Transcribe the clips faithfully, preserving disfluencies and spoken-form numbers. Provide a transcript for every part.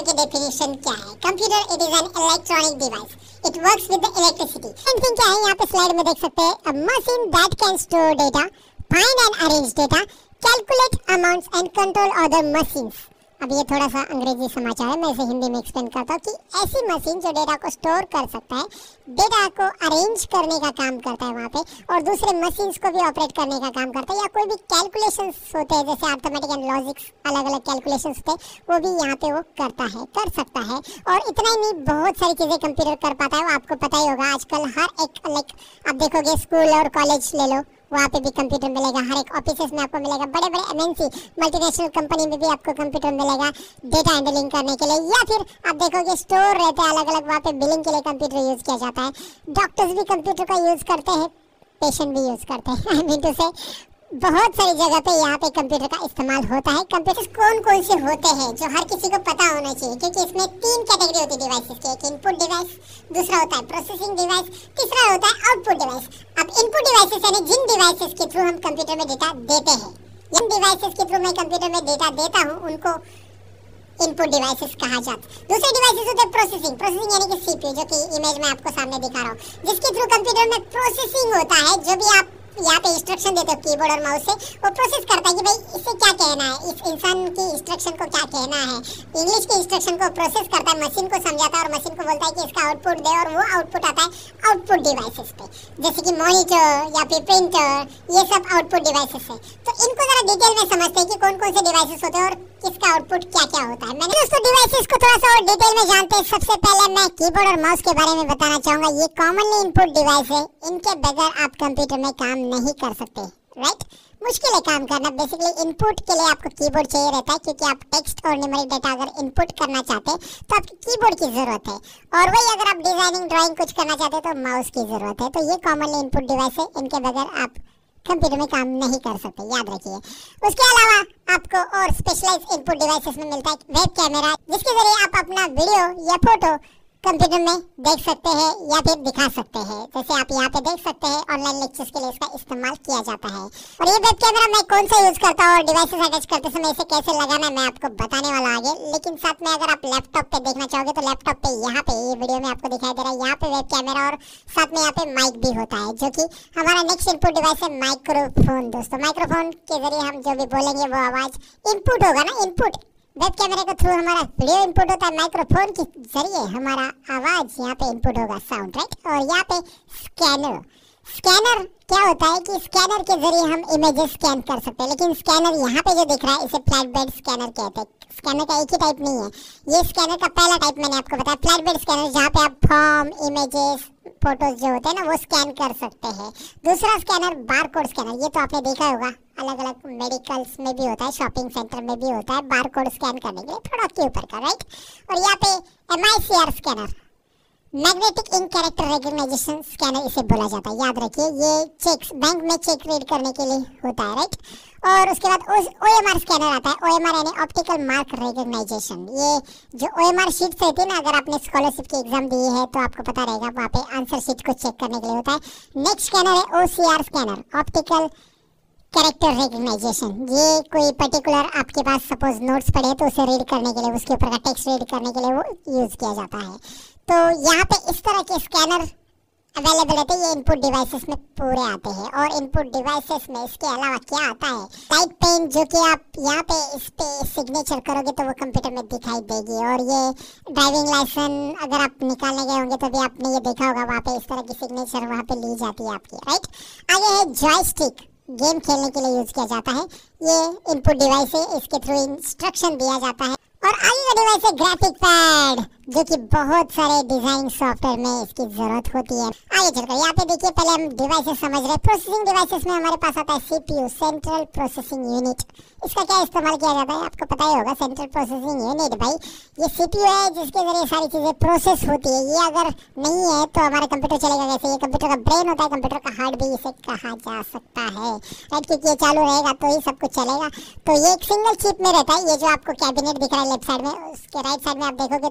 की डेफिनेशन क्या है। Computer it is an electronic device, it works with the electricity. Same thing क्या है यहाँ पे स्लाइड में देख सकते हैं, a machine that can store data, find and arrange data, calculate amounts and control other machines. अब ये थोड़ा सा अंग्रेजी समाचार है, मैं इसे हिंदी में एक्सप्लेन करता हूँ कि ऐसी मशीन जो डेटा को स्टोर कर सकता है, डेटा को अरेंज करने का काम करता है वहाँ पे, और दूसरे मशीन्स को भी ऑपरेट करने का काम करता है, या कोई भी कैलकुलेशंस होते हैं जैसे अर्थमेटिक एंड लॉजिक्स, अलग अलग कैलकुलेशंस होते हैं, वो भी यहाँ पे वो करता है, कर सकता है। और इतना ही नहीं, बहुत सारी चीज़ें कंप्यूटर कर पाता है, वो आपको पता ही होगा। आजकल हर एक लाइक आप देखोगे स्कूल और कॉलेज ले लो, वहाँ पे भी कंप्यूटर मिलेगा, हर एक ऑफिसेस में आपको मिलेगा, बड़े बड़े एमएनसी मल्टीनेशनल कंपनी में भी आपको कंप्यूटर मिलेगा डेटा हैंडलिंग करने के लिए, या फिर आप देखोगे स्टोर रहते हैं अलग अलग, वहाँ पे बिलिंग के लिए कंप्यूटर यूज़ किया जाता है। डॉक्टर्स भी कंप्यूटर का यूज़ करते हैं, पेशेंट भी यूज़ करते हैं। आई मीन टू से बहुत सारी जगह पे यहाँ पे कंप्यूटर का इस्तेमाल होता है। कंप्यूटर कौन कौन से होते हैं जो हर किसी को पता होना चाहिए, क्योंकि इसमें तीन कैटेगरी होती है डिवाइसेस की। एक इनपुट डिवाइस, दूसरा होता है प्रोसेसिंग डिवाइस, तीसरा होता है आउटपुट डिवाइस। अब इनपुट डिवाइसेस यानी जिन डिवाइसेस के थ्रू हम कंप्यूटर में डेटा देते हैं, जिन डिवाइसेस के थ्रू मैं कंप्यूटर में डेटा देता हूँ उनको इनपुट डिवाइसेस कहा जाता है। दूसरे डिवाइसेस होते हैं प्रोसेसिंग, प्रोसेसिंग यानी कि सीपीयू, जो कि इमेज में आपको सामने दिखा रहा हूँ, जिसके थ्रू कंप्यूटर में प्रोसेसिंग होता है। जो भी आप यहाँ पे इंस्ट्रक्शन देते हो कीबोर्ड और माउस से, वो प्रोसेस करता है कि भाई इससे क्या कहना है, इस इंसान की इंस्ट्रक्शन को क्या कहना है। इंग्लिश की इंस्ट्रक्शन को प्रोसेस करता है, मशीन को समझाता है और मशीन को बोलता है कि इसका आउटपुट दे, और वो आउटपुट आता है आउटपुट डिवाइसेस पे, जैसे कि मॉनिटर या फिर प्रिंटर, ये सब आउटपुट डिवाइसेस है। तो इनको जरा डिटेल में समझते हैं कि कौन कौन से डिवाइसेस होते हैं और किसका आउटपुट क्या क्या होता है। मैंने दोस्तों डिवाइसेस को थोड़ा सा और डिटेल में जानते हैं। सबसे पहले मैं कीबोर्ड और माउस के बारे में बताना चाहूँगा। ये कॉमनली इनपुट डिवाइस है, इनके बगैर आप कंप्यूटर में काम नहीं कर सकते, राइट। मुश्किल है काम करना। बेसिकली इनपुट के लिए आपको कीबोर्ड चाहिए रहता है, क्योंकि आप टेक्स्ट और न्यूमेरिक डेटा अगर इनपुट करना चाहते हैं तो आपको कीबोर्ड की ज़रूरत है, और वही अगर आप डिजाइनिंग ड्राइंग कुछ करना चाहते हैं तो माउस की ज़रूरत है। तो ये कॉमनली इनपुट डिवाइस है, इनके बगैर आप कंप्यूटर में काम नहीं कर सकते, याद रखिए। उसके अलावा आपको और स्पेशलाइज्ड इनपुट डिवाइसेस में मिलता है वेब कैमरा, जिसके जरिए आप अपना वीडियो या फोटो कंप्यूटर में देख सकते हैं या फिर दिखा सकते हैं। जैसे आप यहाँ पे देख सकते हैं, ऑनलाइन लेक्चर्स के लिए इसका इस्तेमाल किया जाता है। और ये वेब कैमरा मैं कौन सा यूज़ करता हूँ और डिवाइसेस अटैच करते समय इसे कैसे लगाना है मैं आपको बताने वाला आगे। लेकिन साथ में अगर आप लैपटॉप पे देखना चाहोगे तो लैपटॉप पे यहाँ पे ये वीडियो में आपको दिखाई दे रहा है, यहाँ पे वेब कैमरा और साथ में यहाँ पे माइक भी होता है, जो कि हमारा नेक्स्ट इनपुट डिवाइस है माइक्रोफोन। दोस्तों माइक्रोफोन के जरिए हम जो भी बोलेंगे वो आवाज़ इनपुट होगा ना, इनपुट वेब कैमरे के थ्रू हमारा वीडियो इनपुट होता है, माइक्रोफोन के जरिए हमारा आवाज़ यहाँ पे इनपुट होगा, साउंड, राइट। और यहाँ पे स्कैनर, स्कैनर क्या होता है कि स्कैनर के जरिए हम इमेजेस स्कैन कर सकते हैं। लेकिन स्कैनर यहाँ पे जो दिख रहा है इसे फ्लैट बेड स्कैनर कहते हैं। स्कैनर का एक ही टाइप नहीं है, ये स्कैनर का पहला टाइप मैंने आपको बताया, फ्लैट बेड स्कैनर, जहाँ पे आप फॉर्म, इमेजेस, फोटोज जो होते हैं ना वो स्कैन कर सकते हैं। दूसरा स्कैनर बारकोड स्कैनर, ये तो आपने देखा होगा, अलग अलग मेडिकल्स में भी होता है, शॉपिंग सेंटर में भी होता है, बारकोड स्कैन करने के लिए प्रोडक्ट के ऊपर का, राइट। और यहाँ पे M I C R scanner, magnetic ink character recognition scanner इसे बोला जाता है, याद रखिए। ये चेक्स बैंक में चेक रीड करने के लिए होता है, राइट। और उसके बाद ओ एम आर स्कैनर आता है, ओ एम आर यानी ऑप्टिकल मार्क रिकग्नाइजेशन। ये जो ओ एम आर शीट्स रहती है ना, अगर आपने स्कॉलरशिप की एग्जाम दी है तो आपको पता रहेगा, वहाँ पे आंसर शीट को चेक करने के लिए होता है। नेक्स्ट स्कैनर है O C R scanner, optical character recognisation. ये कोई पर्टिकुलर आपके पास सपोज नोट्स पड़े तो उसे रीड करने के लिए, उसके ऊपर का टेक्स्ट रीड करने के लिए वो यूज़ किया जाता है। तो यहाँ पे इस तरह के स्कैनर अवेलेबल रहते हैं, ये इनपुट डिवाइसेस में पूरे आते हैं। और इनपुट डिवाइसेस में इसके अलावा क्या आता है, टाइप पेन, जो कि आप यहाँ पे इस पे सिग्नेचर करोगे तो वो कंप्यूटर में दिखाई देगी। और ये ड्राइविंग लाइसेंस अगर आप निकालने गए होंगे तो भी आपने ये देखा होगा, वहाँ पे इस तरह की सिग्नेचर वहाँ पे ली जाती है आपकी, राइट। आगे है जॉयस्टिक, गेम खेलने के लिए यूज़ किया जाता है, ये इनपुट डिवाइस है, इसके थ्रू इंस्ट्रक्शन दिया जाता है। और आगे का डिवाइस है ग्राफिक पैड, जो कि बहुत सारे डिजाइन सॉफ्टवेयर में इसकी जरूरत होती है। आगे चलकर यहाँ पे देखिए, पहले हम डिवाइसेस समझ रहे हैं। प्रोसेसिंग डिवाइसेस में हमारे पास आता है सीपीयू, सेंट्रल प्रोसेसिंग यूनिट। इसका क्या इस्तेमाल किया जाता है आपको पता ही होगा, सेंट्रल प्रोसेसिंग यूनिट। भाई ये सीपीयू है जिसके जरिए सारी चीज़ें प्रोसेस होती है। ये अगर नहीं है तो हमारा कंप्यूटर चलेगा कैसे? ये कंप्यूटर का ब्रेन होता है, कंप्यूटर का हार्ट भी इसे कहा जा सकता है, राइट, क्योंकि ये चालू रहेगा तो ही सब कुछ चलेगा। तो ये एक सिंगल चिप में रहता है। ये जो आपको कैबिनेट दिख रहा है लेफ्ट साइड में, उसके राइट साइड में आप देखोगे तो एक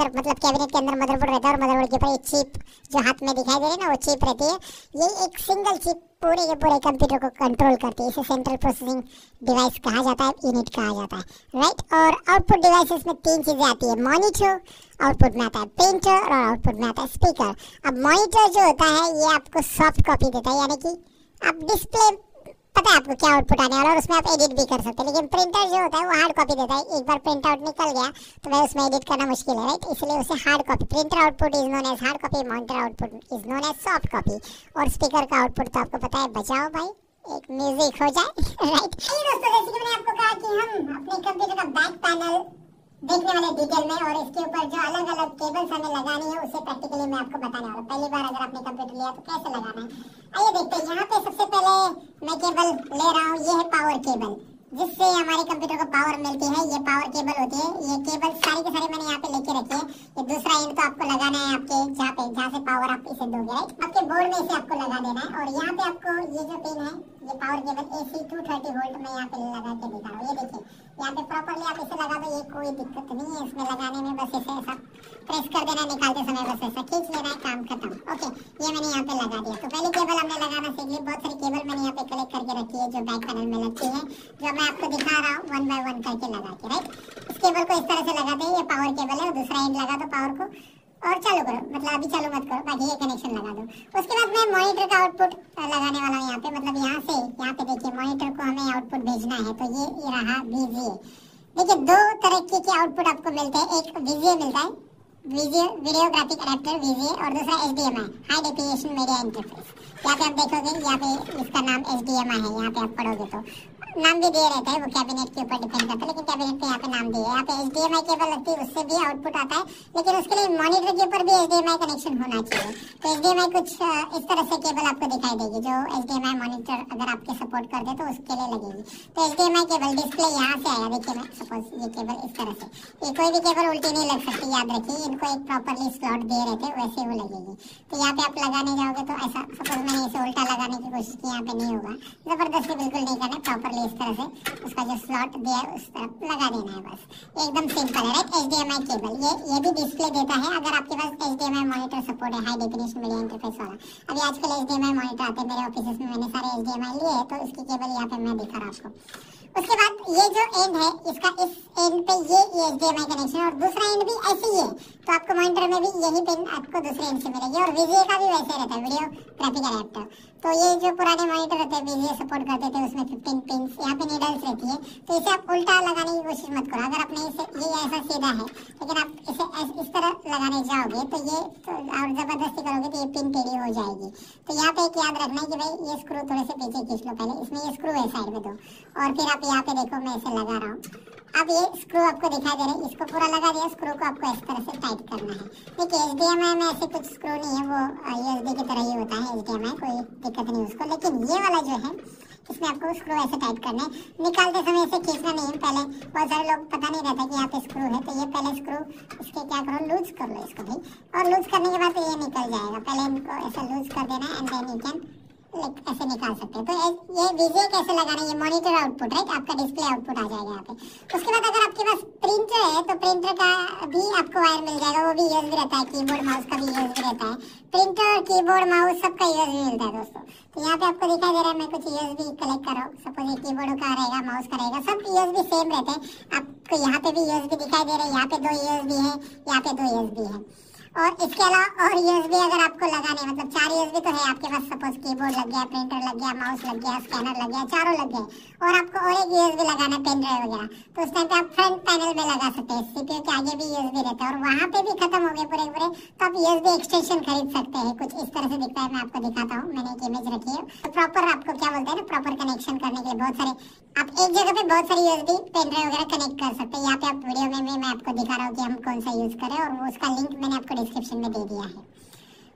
अंदर मतलब कैबिनेट के अंदर मदरबोर्ड रहता है और मदरबोर्ड के ऊपर एक चिप जो हाथ में दिखाई दे रही है ना, वो चिप रहती है। ये एक सिंगल चिप पूरे के पूरे कंप्यूटर को कंट्रोल करती है। इसे सेंट्रल प्रोसेसिंग डिवाइस कहा जाता है, यूनिट कहा जाता है, राइट। और आउटपुट डिवाइसेस में तीन चीजें आती है, मॉनिटर आउटपुट में आता है, प्रिंटर और आउटपुट में आता है स्पीकर। अब मॉनिटर जो होता है ये आपको सॉफ्ट कॉपी देता है, यानी कि आप डिस्प्ले पता है आपको क्या आउटपुट आने वाला है और उसमें आप एडिट भी कर सकते हैं। लेकिन प्रिंटर जो होता है वो हार्ड कॉपी देता है, एक बार प्रिंट आउट निकल गया तो वह उसमें एडिट करना मुश्किल है, राइट। इसलिए उसे hard copy, printer output is known as hard copy, monitor output is known as soft copy. और स्पीकर का आउटपुट तो आपको पता है, बजाओ भाई एक म्यूजिक हो जाए, राइट। दोस्तों जैसे कि मैंने आपको कहा कि हम अपने कंप्यूटर का बैक पैनल देखने वाले डिटेल में और इसके ऊपर जो अलग अलग केबल्स हमें लगानी है उसे प्रैक्टिकली मैं आपको बताने वाला हूँ। पहली बार अगर आपने कंप्यूटर लिया तो कैसे लगाना है, आइए देखते हैं। यहाँ पे सबसे पहले मैं केबल ले रहा हूँ, ये है पावर केबल जिससे हमारे कंप्यूटर को पावर मिलती है। ये पावर केबल होती है, ये केबल सारी के सारी मैंने यहाँ पे लेके रखी है। ये दूसरा एंड तो आपको लगाना है आपके जहाँ पे जहाँ से पावर आप इसे दोगे, राइट। आपके बोर्ड में इसे आपको लगा देना है और यहाँ पे आपको ये जो पिन है, ये power cable A C to thirty volt में यहाँ पे लगा के दिखा रहा हूँ। ये देखिए यहाँ पे प्रॉपर्ली आप इसे लगा दो, ये कोई दिक्कत नहीं है इसमें लगाने में, बस इसे ऐसा प्रेस कर देना, निकालते समय बस ऐसा खींच लेना है, काम खत्म। ओके, ये मैंने यहाँ पे लगा दिया। तो पहले केबल हमने लगाना सीख ली। बहुत सारी केबल मैंने यहाँ पे कलेक्ट करके रखी है जो बैक पैनल में लगती है, जो मैं आपको दिखा रहा हूँ वन बाय वन करके लगा के, राइट। इस केबल को इस तरह से लगाते हैं, ये पावर केबल है और दूसरा एंड लगा दो पावर को और चालू करो, मतलब अभी चालू मत करो, बाकी ये कनेक्शन लगा दो। उसके बाद मैं मॉनिटर का आउटपुट लगाने वाला हूँ यहाँ पे, मतलब यहाँ से यहाँ पे देखिए मॉनिटर को हमें आउटपुट भेजना है, तो ये रहा वीजीए। देखिए दो तरह के आउटपुट आपको मिलते हैं, एक वीजीए मिलता है, video video graphic adapter VGA, और दूसरा HDMI high definition media interface. यहाँ पे आप देखोगे यहाँ पे इसका नाम एचडीएमआई है, यहाँ पे आप पढ़ोगे तो नाम भी दिए रहता है, वो कैबिनेट के ऊपर डिपेंड करता है, लेकिन कैबिनेट पे यहाँ पे नाम दिए है। यहाँ पे एचडीएमआई केबल लगती है, उससे भी आउटपुट आता है, लेकिन उसके लिए मॉनिटर के ऊपर भी एचडीएमआई कनेक्शन होना चाहिए। तो एचडीएमआई कुछ इस तरह से केबल आपको दिखाई देगी, जो एचडीएमआई मॉनिटर अगर आपके सपोर्ट कर दे तो उसके लिए लगेगी। तो एचडीएमआई केबल डिस्प्ले यहाँ से आया, देखिए मैं सपोज ये केबल इस तरह से, ये कोई भी केबल उल्टी नहीं लग सकती, याद रखिए, इनको एक प्रॉपरली स्लॉट दे रहे थे वैसे वो लगेगी। तो यहाँ पे आप लगाने जाओगे तो ऐसा, सपोज मैंने इसे उल्टा लगाने की कोशिश की, यहाँ पे नहीं होगा, जबरदस्ती बिल्कुल नहीं करना, प्रॉपरली इस तरह से उसका जो स्लॉट दिया है उस तरफ लगा देना है, बस एकदम सिंपल है, राइट। एचडीएमआई केबल ये ये भी डिस्प्ले देता है अगर आपके पास एचडीएमआई मॉनिटर सपोर्ट है, हाई डेफिनेशन मीडिया इंटरफेस वाला। अभी आजकल एचडीएमआई मॉनिटर आते हैं मेरे ऑफिस में, मैंने सारे एचडीएमआई लिए हैं, तो इसकी केबल यहाँ पे मैं दिखा रहा हूँ आपको। उसके बाद ये जो एंड है इसका, इस एंड पे ये एचडीएमआई कनेक्शन और दूसरा एंड भी ऐसे ही है, तो आपको मॉनिटर में भी यही पिन आपको दूसरे एंड से मिलेगी। और वीजीए का भी वैसे रहता है, वीडियो ग्राफिक अडेप्टर। तो ये जो पुराने मॉनिटर रहते हैं वीजीए सपोर्ट करते थे, उसमें फिफ्टीन पिन्स यहाँ पे नीडल्स रहती है, तो इसे आप उल्टा लगाने की कोशिश मत करो। अगर आपने इसे, ये ऐसा सीधा है, लेकिन आप इसे इस तरह लगाने जाओगे तो ये तो, और जबरदस्ती करोगे तो ये पिन टेढ़ी हो जाएगी। तो यहाँ पे एक याद रखना है कि भाई ये स्क्रू थोड़े से पीछे खींच लो पहले, इसमें ये स्क्रू है साइड में दो, और फिर आप यहाँ पे देखो मैं इसे लगा रहा हूँ। अब ये स्क्रू आपको दिखाई दे रहा है, इसको पूरा लगा दिया, स्क्रू को आपको इस तरह से टाइट करना है। देखिए एचडीएमआई में ऐसे कुछ स्क्रू नहीं है, वो यूएसबी की तरह ही होता है एचडीएमआई, कोई दिक्कत नहीं उसको। लेकिन ये वाला जो है इसमें आपको स्क्रू ऐसे टाइट करना है, निकालते समय इसे खींचना नहीं है। पहले बहुत सारे लोग पता नहीं रहता कि यहाँ पे स्क्रू है, तो ये पहले स्क्रू इसके क्या करो, लूज कर लो इसको भाई, और लूज करने के बाद ये निकल जाएगा। पहले इनको ऐसा लूज कर देना and then you can like ऐसे निकाल सकते हैं। तो ये वीजीए कैसे लगाना है, ये मॉनिटर आउटपुट, राइट, आपका डिस्प्ले आउटपुट आ जाएगा यहाँ पे। उसके बाद अगर आपके पास प्रिंटर है तो प्रिंटर का भी आपको वायर मिल जाएगा, वो भी यूएसबी रहता है, कीबोर्ड माउस का भी यूएसबी रहता है। प्रिंटर कीबोर्ड माउस सबका यूएसबी मिलता है दोस्तों। तो यहाँ पे आपको दिखाई दे रहा है, मैं कुछ यूएसबी कलेक्ट कर रहा हूँ, सपोज ये कीबोर्ड का रहेगा, माउस का रहेगा, सब यूएसबी सेम रहते हैं। आपको यहाँ पे भी यूएसबी दिखाई दे रहा है, यहाँ पे दो यूएसबी है, यहाँ पे दो यूएसबी है। और इसके अलावा और यूएसबी अगर आपको लगाने, मतलब चार यूएसबी तो है आपके पास, सपोज कीबोर्ड लग गया, प्रिंटर लग गया, माउस लग गया, स्कैनर लग गया, चारों लग गए, और आपको और एक यूएसबी लगाना है पेन ड्राइव वगैरह, तो उस टाइम पे आप फ्रंट पैनल में लगा सकते हैं। सीपीयू के आगे भी यूएसबी रहता है, और वहाँ पे भी खत्म हो गए पूरे पूरे तो आप यूएसबी एक्सटेंशन खरीद सकते हैं। कुछ इस तरह से दिखता है, मैं आपको दिखाता हूँ, मैंने एक इमेज रखी है। तो प्रॉपर आपको क्या बोलते हैं ना, प्रॉपर कनेक्शन करने के लिए बहुत सारे आप एक जगह पे बहुत सारी यूएसबी पेन ड्राइव वगैरह कनेक्ट कर सकते हैं। यहाँ पे आप वीडियो में भी मैं आपको दिखा रहा हूँ कि हम कौन सा यूज करें, और वो उसका लिंक मैंने आपको डिस्क्रिप्शन में दे दिया है।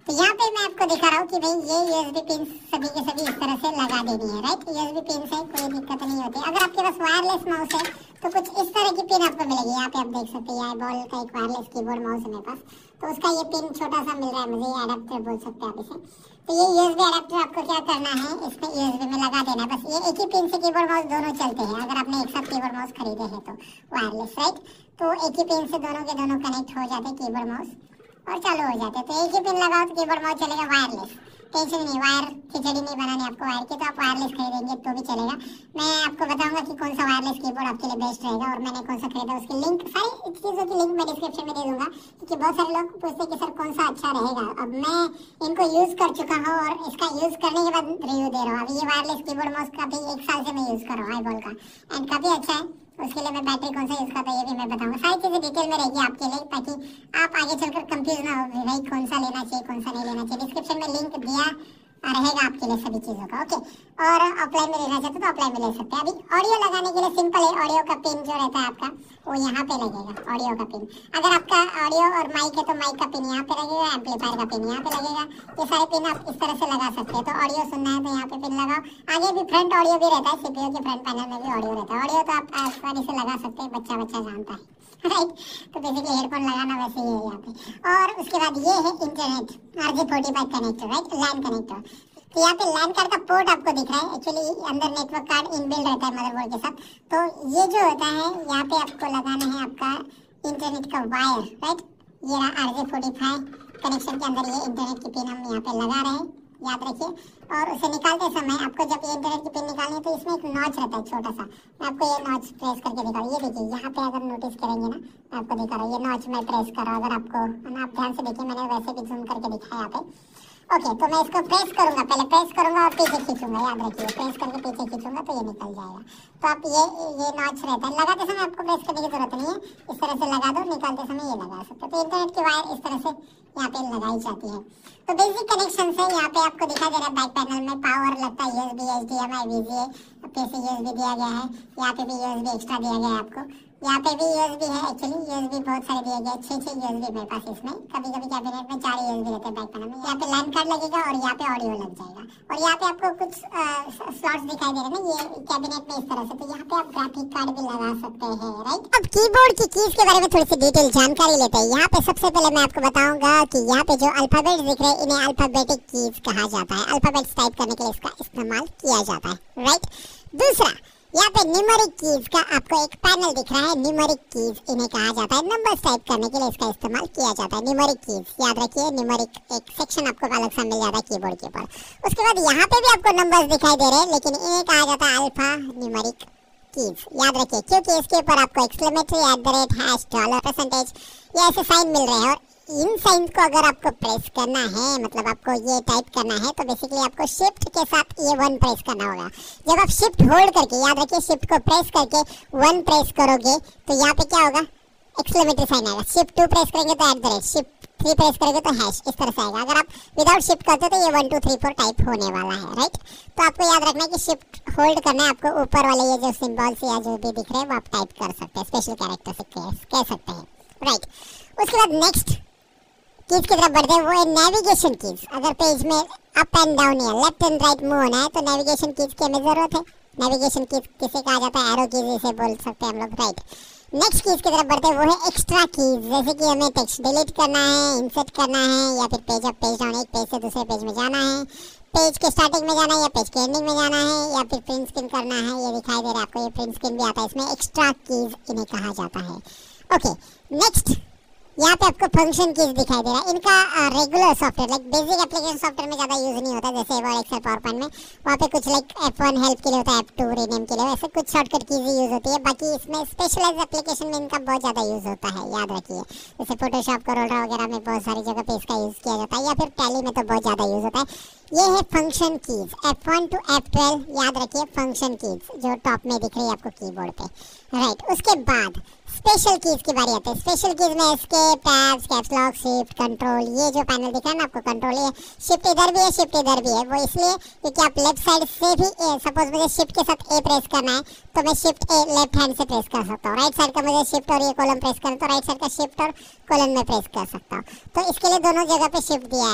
तो यहाँ पे मैं आपको दिखा रहा हूँ कि भाई ये यूएसबी पिन सभी के सभी इस तरह से लगा देनी है, राइट। यूएसबी पिन से कोई दिक्कत नहीं होती। अगर आपके पास वायरलेस माउस है तो कुछ इस तरह की पिन आपको मिलेगी। यहाँ पे आप देख सकते हैं बॉल का एक वायरलेस कीबोर्ड माउस है मेरे पास, तो उसका ये पिन छोटा सा मिल रहा है मुझे, ये अडेप्टर बोल सकते हैं आप इसे। तो ये यूएसबी अडेप्टर आपको क्या करना है, इसमें यूएसबी में लगा देना है बस। ये एक ही पिन से कीबोर्ड माउस दोनों चलते हैं अगर आपने एक साथ कीबोर्ड माउस खरीदे हैं तो वायरलेस, राइट। तो एक ही पिन से दोनों के दोनों कनेक्ट हो जाते हैं कीबोर्ड माउस और चालू हो जाते हैं। तो एक ही पिन लगाओ तो कीबोर्ड माउस चलेगा वायरलेस, टेंशन नहीं, वायर खिचड़ी नहीं बनानी आपको वायर की, तो आप वायरलेस खरीदेंगे तो भी चलेगा। मैं आपको बताऊंगा कि कौन सा वायरलेस कीबोर्ड आपके लिए बेस्ट रहेगा और मैंने कौन सा खरीदा, उसकी लिंक, सारी चीज़ों की लिंक मैं डिस्क्रिप्शन में दे दूंगा, क्योंकि बहुत सारे लोग पूछते हैं कि सर कौन सा अच्छा रहेगा। अब मैं इनको यूज़ कर चुका हूँ और इसका यूज़ करने के बाद रिव्यू दे रहा हूँ। अभी ये वायरलेस कीबोर्ड माउस काफ़ी एक साल से मैं यूज़ कर रहा हूँ आईबॉल का, एंड काफ़ी अच्छा है। उसके लिए मैं बैटरी कौन सा यूज़ करता है ये भी मैं बताऊंगा। सारी चीज़ें डिटेल में रहेगी आपके लिए, ताकि आप आगे चलकर कंफ्यूज ना हो भाई कौन सा लेना चाहिए कौन सा नहीं लेना चाहिए। डिस्क्रिप्शन में लिंक दिया रहेगा आपके लिए सभी चीज़ों का, ओके। और ऑफलाइन में लेना चाहते तो ऑफलाइन में ले सकते हैं। अभी ऑडियो लगाने के लिए सिंपल है, ऑडियो का पिन जो रहता है आपका वो यहाँ पे लगेगा, ऑडियो का पिन। अगर आपका ऑडियो और माइक है तो माइक का पिन यहाँ पे लगेगा, एम्पलीफायर का पिन यहाँ पे लगेगा। ये सारे पिन आप इस तरह से लगा सकते हैं। तो ऑडियो सुनना है तो यहाँ पे पिन लगाओ। आगे भी फ्रंट ऑडियो भी रहता है, सीपीयू के फ्रंट पैनल में भी ऑडियो रहता है। ऑडियो तो आप आसानी से लगा सकते हैं, बच्चा बच्चा जानता है, राइट। तो बेसिकली हेडफोन लगाना वैसे ही है यहाँ पे। और उसके बाद ये है internet R J forty five connector, right, LAN connector. तो यहाँ पे लैन कार्ड का पोर्ट आपको दिख रहा है, एक्चुअली अंदर नेटवर्क कार्ड इनबिल्ड रहता है मदरबोर्ड के साथ। तो ये जो होता है यहाँ पे आपको लगाना है आपका इंटरनेट का वायर, राइट। ये रहा R J forty five connection के अंदर ये इंटरनेट की पिन हम यहाँ पे लगा रहे हैं, याद रखिए। और उसे निकालते समय आपको जब ये इंटरनेट की पिन निकालनी है तो इसमें एक नॉच रहता है छोटा सा, मैं आपको ये नॉच प्रेस करके दिखा रहा हूँ। ये देखिए यहाँ पे अगर नोटिस करेंगे ना, मैं आपको दिखा रहा हूँ, ये नॉच मैं प्रेस कर रहा हूँ। अगर आपको आप ध्यान से देखिए, मैंने वैसे भी जूम करके दिखाया यहाँ पे, ओके। तो मैं इसको प्रेस करूंगा, पहले प्रेस करूंगा और पीछे खींचूंगा, याद रखिए, प्रेस करके पीछे खींचूंगा तो ये निकल जाएगा। तो आप ये ये नॉच रहता है, लगाते समय आपको प्रेस करने की जरूरत नहीं है, इस तरह से लगा दो, निकालते समय ये लगा सकते हो। तो इंटरनेट की वायर इस तरह से यहाँ पे लगाई जाती है। तो बेसिक कनेक्शन है, यहाँ पे आपको दिखाई दे रहा है बैक पैनल में पावर लगता है, यूएसबी, एचडीएमआई, वीजीए, पे से यूएसबी दिया गया है, यहाँ पे भी यूएसबी एक्स्ट्रा दिया गया है आपको। यहाँ पे भी यूएसबी है, एक्चुअली यूएसबी बहुत सारे दिए गए, छह छह यूएसबी मेरे पास इसमें। कभी कभी कैबिनेट में चार यूएसबी रहते हैं बैक पैनल में। यहाँ पे लैन कार्ड लगेगा और यहाँ पे ऑडियो लग जाएगा। और यहाँ पे आपको कुछ स्लॉट्स दिखाई दे रहे हैं ना, ये कैबिनेट में इस तरह से। तो यहाँ पे आप ग्राफिक कार्ड भी लगा सकते हैं, राइट। अब कीबोर्ड की कीज के बारे में थोड़ी सी डिटेल जानकारी लेते हैं। यहाँ पे सबसे पहले मैं आपको बताऊंगा कि यहाँ पे जो अल्फाबेट्स दिख रहे हैं इन्हें अल्फाबेटिक कीज कहा जाता है। अल्फाबेट्स टाइप करने के लिए इसका इस्तेमाल किया जाता है, राइट। दूसरा, यहाँ पे न्यूमेरिक कीज का आपको एक पैनल दिख रहा है, न्यूमेरिक कीज इन्हें कहा जाता है। नंबर्स टाइप करने के लिए इसका इस्तेमाल किया जाता है, न्यूमेरिक कीज, याद रखिए। न्यूमेरिक एक सेक्शन आपको अलग सा मिल जाता है कीबोर्ड के ऊपर। उसके बाद यहाँ पे भी आपको नंबर्स दिखाई दे रहे हैं, लेकिन इन्हें कहा जाता है अल्फा न्यूमेरिक कीज, याद रखिए, क्योंकि इसके ऊपर आपको exclamatory, at the rate, hash, dollar, percentage, ये ऐसे साइन मिल रहे हैं। और इन साइंस को अगर आपको प्रेस करना है, मतलब आपको ये टाइप करना है, तो बेसिकली आपको शिफ्ट के साथ ये वन प्रेस करना होगा। जब आप शिफ्ट होल्ड करके, याद रखिए, शिफ्ट को प्रेस करके वन प्रेस करोगे तो यहाँ पे क्या होगा, एक्सक्लेमेटरी साइन आएगा। शिफ्ट टू प्रेस करेंगे तो at the rate, shift three press करेंगे तो हैश, इस तरह से आएगा। अगर आप विदाउट शिफ्ट करते हो तो ये one two three four type होने वाला है, राइट। तो आपको याद रखना है कि शिफ्ट होल्ड करना है आपको, ऊपर वाले ये जो सिंबल्स या जो भी दिख रहे हैं वो आप टाइप कर सकते हैं, स्पेशल कैरेक्टर से कह सकते हैं, राइट। उसके बाद नेक्स्ट कीज की तरफ बढ़ते हैं, वो है नेविगेशन कीज। अगर पेज में अप एंड डाउन या लेफ्ट एंड राइट मूव होना है तो नेविगेशन कीज की हमें जरूरत है। नेविगेशन कीज किसे कहा जाता है, एरो कीज इसे बोल सकते हैं हम लोग, राइट। नेक्स्ट कीज की तरफ बढ़ते हैं, वो है एक्स्ट्रा कीज। जैसे कि हमें टेक्स्ट डिलीट करना है, इंसर्ट करना है, या फिर पेज अप पेज डाउन, एक पेज से दूसरे पेज में जाना है, पेज के स्टार्टिंग में जाना है या पेज के एंडिंग में जाना है, या फिर प्रिंट स्क्रीन करना है। ये दिखाई दे रहा है आपको, ये प्रिंट स्क्रीन भी आता है, इसमें एक्स्ट्रा कीज इन्हें कहा जाता है, ओके। नेक्स्ट, यहाँ पे आपको फंक्शन कीज दिखाई दे रहा है। इनका regular software, like basic application software में ज़्यादा यूज़ नहीं होता, जैसे वर्ड, एक्सेल, पावर पॉइंट में। वहाँ पे कुछ लाइक एफ वन हेल्प के लिए होता है, एफ टू रीनेम के लिए, वैसे कुछ शॉर्टकट कीज यूज़ होती है। बाकी इसमें स्पेशलाइज एप्लीकेशन में इनका बहुत ज़्यादा यूज़ होता है, याद रखिए। जैसे फोटोशॉप, करोड़ा वगैरह में बहुत सारी जगह पे इसका यूज़ किया जाता है, या फिर टैली में तो बहुत ज़्यादा यूज़ होता है। ये है function keys, F one to F twelve, याद रखिए, फंक्शन कीज जो टॉप में दिख रही है आपको कीबोर्ड पे, राइट। उसके बाद स्पेशल कीज की बारी आती है। स्पेशल कीज में escape, tabs, caps lock, shift, control, ये जो पैनल दिख रहा है ना आपको, कंट्रोल, ये शिफ्ट इधर भी है, शिफ्ट इधर भी है। वो इसलिए क्योंकि आप लेफ्ट साइड से भी, सपोज मुझे शिफ्ट के साथ ए प्रेस करना है तो मैं शिफ्ट ए लेफ्ट हैंड से प्रेस कर सकता हूँ। राइट साइड का मुझे शिफ्ट और ये कॉलम प्रेस करना तो राइट साइड का शिफ्ट और कॉलम में प्रेस कर सकता हूँ। तो इसके लिए दोनों जगह पे शिफ्ट दिया है।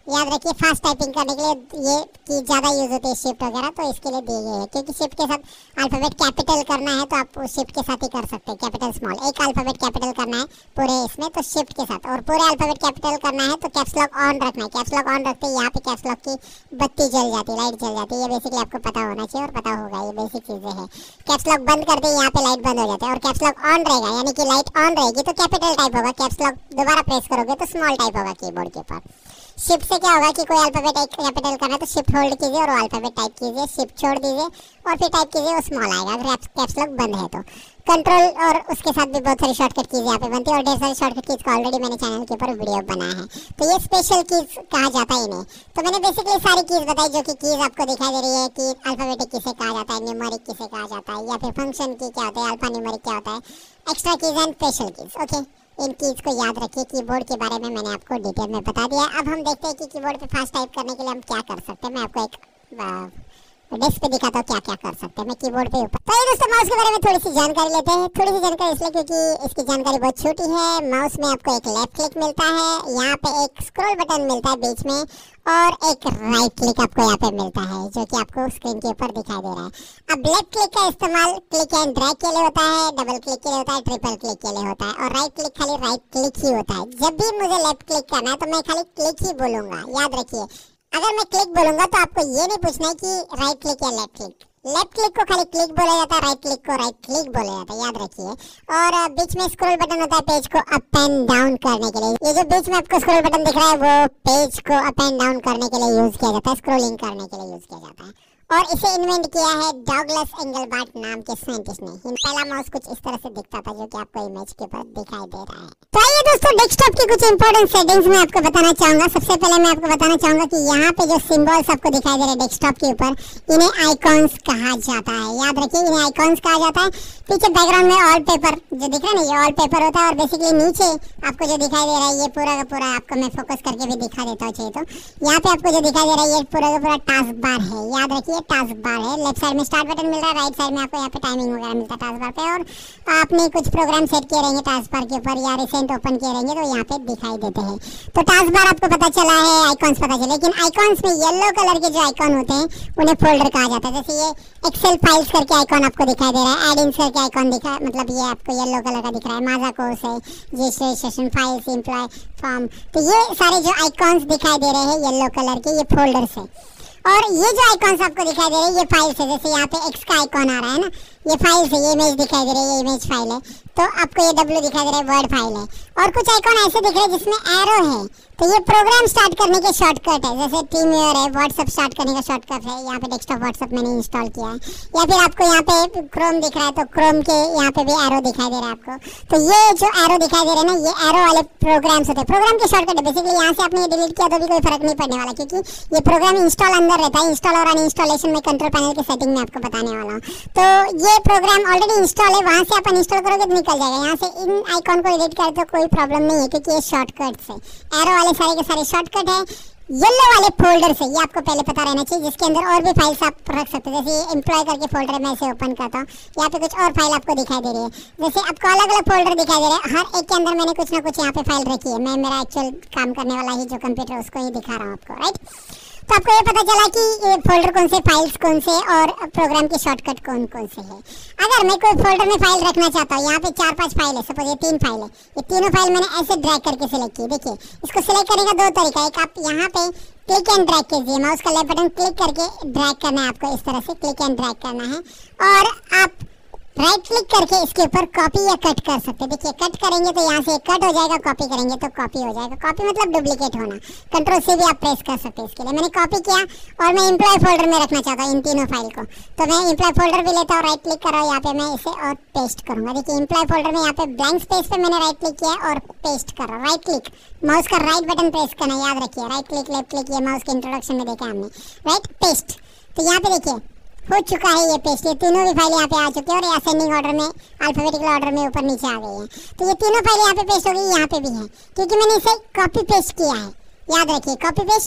याद रखिए फास्ट टाइपिंग करने के लिए ये की ज़्यादा यूज़ होती है शिफ्ट वगैरह, तो इसके लिए दी गई है। क्योंकि शिफ्ट के साथ अल्फ़ाबेट कैपिटल करना है तो आप उस शिफ्ट के साथ ही कर सकते हैं, कैपिटल स्मॉल। एक अल्फ़ाबेट कैपिटल करना है पूरे इसमें तो शिफ्ट के साथ, और पूरे अल्फ़ाबेट कैपिटल करना है तो कैप्स लॉक ऑन रखना है। कैप्स लॉक ऑन रखते ही यहाँ पे कैप्स लॉक की बत्ती जल जाती है, लाइट जल जाती है। ये बेसिकली आपको पता होना चाहिए और पता होगा, ये बेसिक चीज़ें हैं। कैप्स लॉक बंद करते ही यहाँ पे लाइट बंद हो जाता है, और कैप्स लॉक ऑन रहेगा यानी कि लाइट ऑन रहेगी तो कैपिटल टाइप होगा। कैप्स लॉक दोबारा प्रेस करोगे तो स्मॉल टाइप होगा कीबोर्ड के ऊपर। शिफ्ट से क्या होगा कि कोई अल्फ़ाबेट एक कैपिटल करना है तो शिफ्ट होल्ड कीजिए और वो अल्फ़ाबेट टाइप कीजिए, शिफ्ट छोड़ दीजिए और फिर टाइप कीजिए, वो स्मॉल आएगा अगर कैप्स लॉक बंद है तो। कंट्रोल और उसके साथ भी बहुत सारी शॉर्टकट कीज यहाँ पे बनती है, और ढेर सारी शॉर्टकट कीज का ऑलरेडी मैंने चैनल के ऊपर वीडियो बनाया है। तो ये स्पेशल कीज कहा जाता है इन्हें। तो मैंने बेसिकली सारी कीज बताई जो कि कीज आपको दिखाई दे रही है कि अल्फ़ाबेटिक किसे कहा जाता है, न्यूमेरिक किसे कहा जाता है, या फिर फंक्शन की क्या होता है, अल्फा न्यूमेरिक क्या होता है, extra keys and special keys. Okay, इन कीज को याद रखिए। कीबोर्ड के बारे में मैंने आपको डिटेल में बता दिया। अब हम देखते हैं कि कीबोर्ड पे फास्ट टाइप करने के लिए हम क्या कर सकते हैं। मैं आपको एक डेस्क पे दिखाता हूँ क्या क्या कर सकते हैं। मैं कीबोर्ड पे ऊपर, तो ये दोस्तों माउस के बारे में थोड़ी सी जानकारी लेते हैं। थोड़ी सी जानकारी इसलिए क्योंकि इसकी जानकारी बहुत छोटी है। माउस में आपको एक लेफ्ट क्लिक मिलता है, यहाँ पे एक स्क्रॉल बटन मिलता है बीच में, और एक राइट क्लिक आपको यहाँ पे मिलता है जो कि आपको स्क्रीन के ऊपर दिखाई दे रहा है। अब लेफ्ट क्लिक का इस्तेमाल क्लिक एंड ड्रैग के लिए होता है, डबल क्लिक के लिए होता है, ट्रिपल क्लिक के लिए होता है, और राइट क्लिक खाली राइट क्लिक ही होता है। जब भी मुझे लेफ्ट क्लिक करना है तो मैं खाली क्लिक ही बोलूंगा, याद रखिए। अगर मैं क्लिक बोलूंगा तो आपको ये नहीं पूछना है कि राइट क्लिक या लेफ्ट क्लिक। लेफ्ट क्लिक को खाली क्लिक बोला जाता है, राइट क्लिक को राइट क्लिक बोला जाता है, याद रखिए। और बीच में स्क्रॉल बटन होता है पेज को अप एंड डाउन करने के लिए। ये जो बीच में आपको स्क्रॉल बटन दिख रहा है वो पेज को अप एंड डाउन करने के लिए यूज किया जाता है, स्क्रॉलिंग करने के लिए यूज किया जाता है। और इसे इन्वेंट किया है डॉगलस एंगलबार्ट नाम के साइंटिस्ट ने। पहला माउस कुछ इस तरह से दिखता था जो कि आपको इमेज के ऊपर दिखाई दे रहा है। तो आइए दोस्तों डेस्कटॉप की कुछ इंपॉर्टेंट सेटिंग्स मैं आपको बताना चाहूंगा। सबसे पहले मैं आपको बताना चाहूंगा कि यहाँ पे जो सिंबल्स आपको दिखाई दे रहे हैं डेस्कटॉप के ऊपर, इन्हें आइकॉन्स कहा जाता है। याद रखिए इन्हें आइकॉन्स कहा जाता है। पीछे बैकग्राउंड में ऑल पेपर जो दिख रहा है ना, ये ऑल पेपर होता है। और बेसिकली नीचे आपको जो दिखाई दे रहा है ये पूरा का पूरा, आपको मैं फोकस करके भी दिखा देता हूँ चाहिए तो। यहाँ पे आपको जो दिखाई दे रहा है ये पूरा का पूरा टास्क बार है। याद रखिए टास्क बार है। लेफ्ट साइड में स्टार्ट बटन मिल रहा है, राइट साइड में आपको यहाँ पे टाइमिंग वगैरह मिलता है टास्क बार पे। और आपने कुछ प्रोग्राम सेट किए रहेंगे टास्क बार के ऊपर या रिसेंट ओपन किए रहेंगे तो यहाँ पे दिखाई देते हैं। तो टास्क बार आपको पता चला है, आइकॉन्स पता चले। लेकिन आइकॉन्स में येलो कलर के जो आइकॉन होते हैं उन्हें फोल्डर कहा जाता है। जैसे ये एक्सेल फाइल्स करके आइकॉन आपको दिखाई दे रहा है, एड इन्स करके आइकॉन दिखा, मतलब ये आपको येलो कलर का दिख रहा है। माजा कोर्स है, रजिस्ट्रेशन फाइल्स, एम्प्लॉय फॉर्म, तो ये सारे जो आइकॉन्स दिखाई दे रहे हैं येलो कलर के, ये फोल्डर्स है। और ये जो आइकॉन्स आपको दिखाई दे रहे हैं ये फाइल्स है। जैसे यहाँ पे एक्स का आइकॉन आ रहा है ना, ये फाइल्स है, ये इमेज दिखाई दे रही है, ये इमेज फाइल है। तो आपको ये डब्ल्यू दिखाई दे रहा है, वर्ड फाइल है। और कुछ आइकॉन ऐसे दिख रहे हैं जिसमें एरो है, तो ये प्रोग्राम स्टार्ट करने के शॉर्टकट है। जैसे टीम व्यूअर है, व्हाट्सएप स्टार्ट करने का शॉर्टकट है। यहाँ पे डेस्कटॉप व्हाट्सएप मैंने इंस्टॉल किया है। या फिर आपको यहाँ पे क्रोम दिख रहा है तो क्रोम के यहाँ पे भी एरो दिखाई दे रहा है आपको। तो ये जो एरो दिखाई दे रहे हैं ना, ये एरो वाले प्रोग्राम्स होते हैं, प्रोग्राम के शॉर्टकट है। बेसिकली यहाँ से आपने ये डिलीट किया तो भी कोई फर्क नहीं पड़ने वाला, क्योंकि ये प्रोग्राम इंस्टॉल अंदर रहता है। इंस्टॉल और अनइंस्टॉलेशन में कंट्रोल पैनल की सेटिंग में आपको बताने वाला हूँ। तो ये प्रोग्राम ऑलरेडी इंस्टॉल है, वहाँ से आप अनइंस्टॉल करोगे तो निकल जाएगा। यहाँ से इन आइकॉन को एडिट करते तो कोई प्रॉब्लम नहीं है, क्योंकि ये शॉर्टकट्स है। एरो वाले सारे के सारे शॉर्टकट है। येलो वाले फोल्डर से, ये आपको पहले पता रहना चाहिए, जिसके अंदर और भी फाइल्स आप रख सकते हैं। जैसे ये एम्प्लॉय करके फोल्डर में ऐसे ओपन करता हूँ, यहाँ पे कुछ और फाइल आपको दिखाई दे रही है। जैसे आपको अलग अलग फोल्डर दिखाई दे रहे हैं, हर एक के अंदर मैंने कुछ ना कुछ यहाँ पे फाइल रखी है। मैं मेरा एक्चुअल काम करने वाला ही जो कंप्यूटर उसको ही दिखा रहा हूँ आपको, राइट। तो आपको ये पता चला कि ये फोल्डर कौन से, फाइल्स कौन से, और प्रोग्राम के शॉर्टकट कौन कौन से हैं। अगर मैं कोई फोल्डर में फाइल रखना चाहता हूँ, यहाँ पे चार पांच फाइल है, सपोज ये तीन फाइल है, ये तीनों फाइल मैंने ऐसे ड्रैग करके सिलेक्ट की। देखिए इसको सिलेक्ट करने का दो तरीका है। एक आप यहाँ पे क्लिक एंड ड्रैग कीजिए, माउस का लेफ्ट बटन क्लिक करके ड्रैग करना है आपको, इस तरह से क्लिक एंड ड्रैग करना है। और आप राइट क्लिक करके इसके ऊपर कॉपी या कट कर सकते हैं। देखिए कट करेंगे तो यहाँ से कट हो जाएगा, कॉपी करेंगे तो कॉपी हो जाएगा। कॉपी मतलब डुप्लीकेट होना। कंट्रोल से भी आप प्रेस कर सकते हैं। इसके लिए मैंने कॉपी किया और मैं एम्प्लॉय फोल्डर में रखना चाहता हूँ इन तीनों फाइल को, तो मैं एम्प्लॉय फोल्डर भी लेता हूँ, राइट क्लिक करो यहाँ पे, मैं इसे और पेस्ट करूँगा। देखिए एम्प्लॉय फोल्डर में यहाँ पे ब्लैंक स्पेस पे मैंने राइट क्लिक किया और पेस्ट करो। राइट क्लिक, माउस का राइट बटन प्रेस करना, याद रखिए। राइट क्लिक लेफ्ट क्लिक, ये माउस के इंट्रोडक्शन में देखा हमने, राइट। पेस्ट, तो यहाँ पे देखिए हो चुका है ये पेस्ट। ये तीनों भी फाइल यहाँ पे आ चुकी है और असेंडिंग ऑर्डर में, अल्फाबेटिकल ऑर्डर में ऊपर नीचे आ गई है। तो ये तीनों फाइल यहाँ पे पेस्ट हो गई, यहाँ पे भी है, क्योंकि मैंने इसे कॉपी पेस्ट किया है। याद रखिए कॉपी पेस्ट,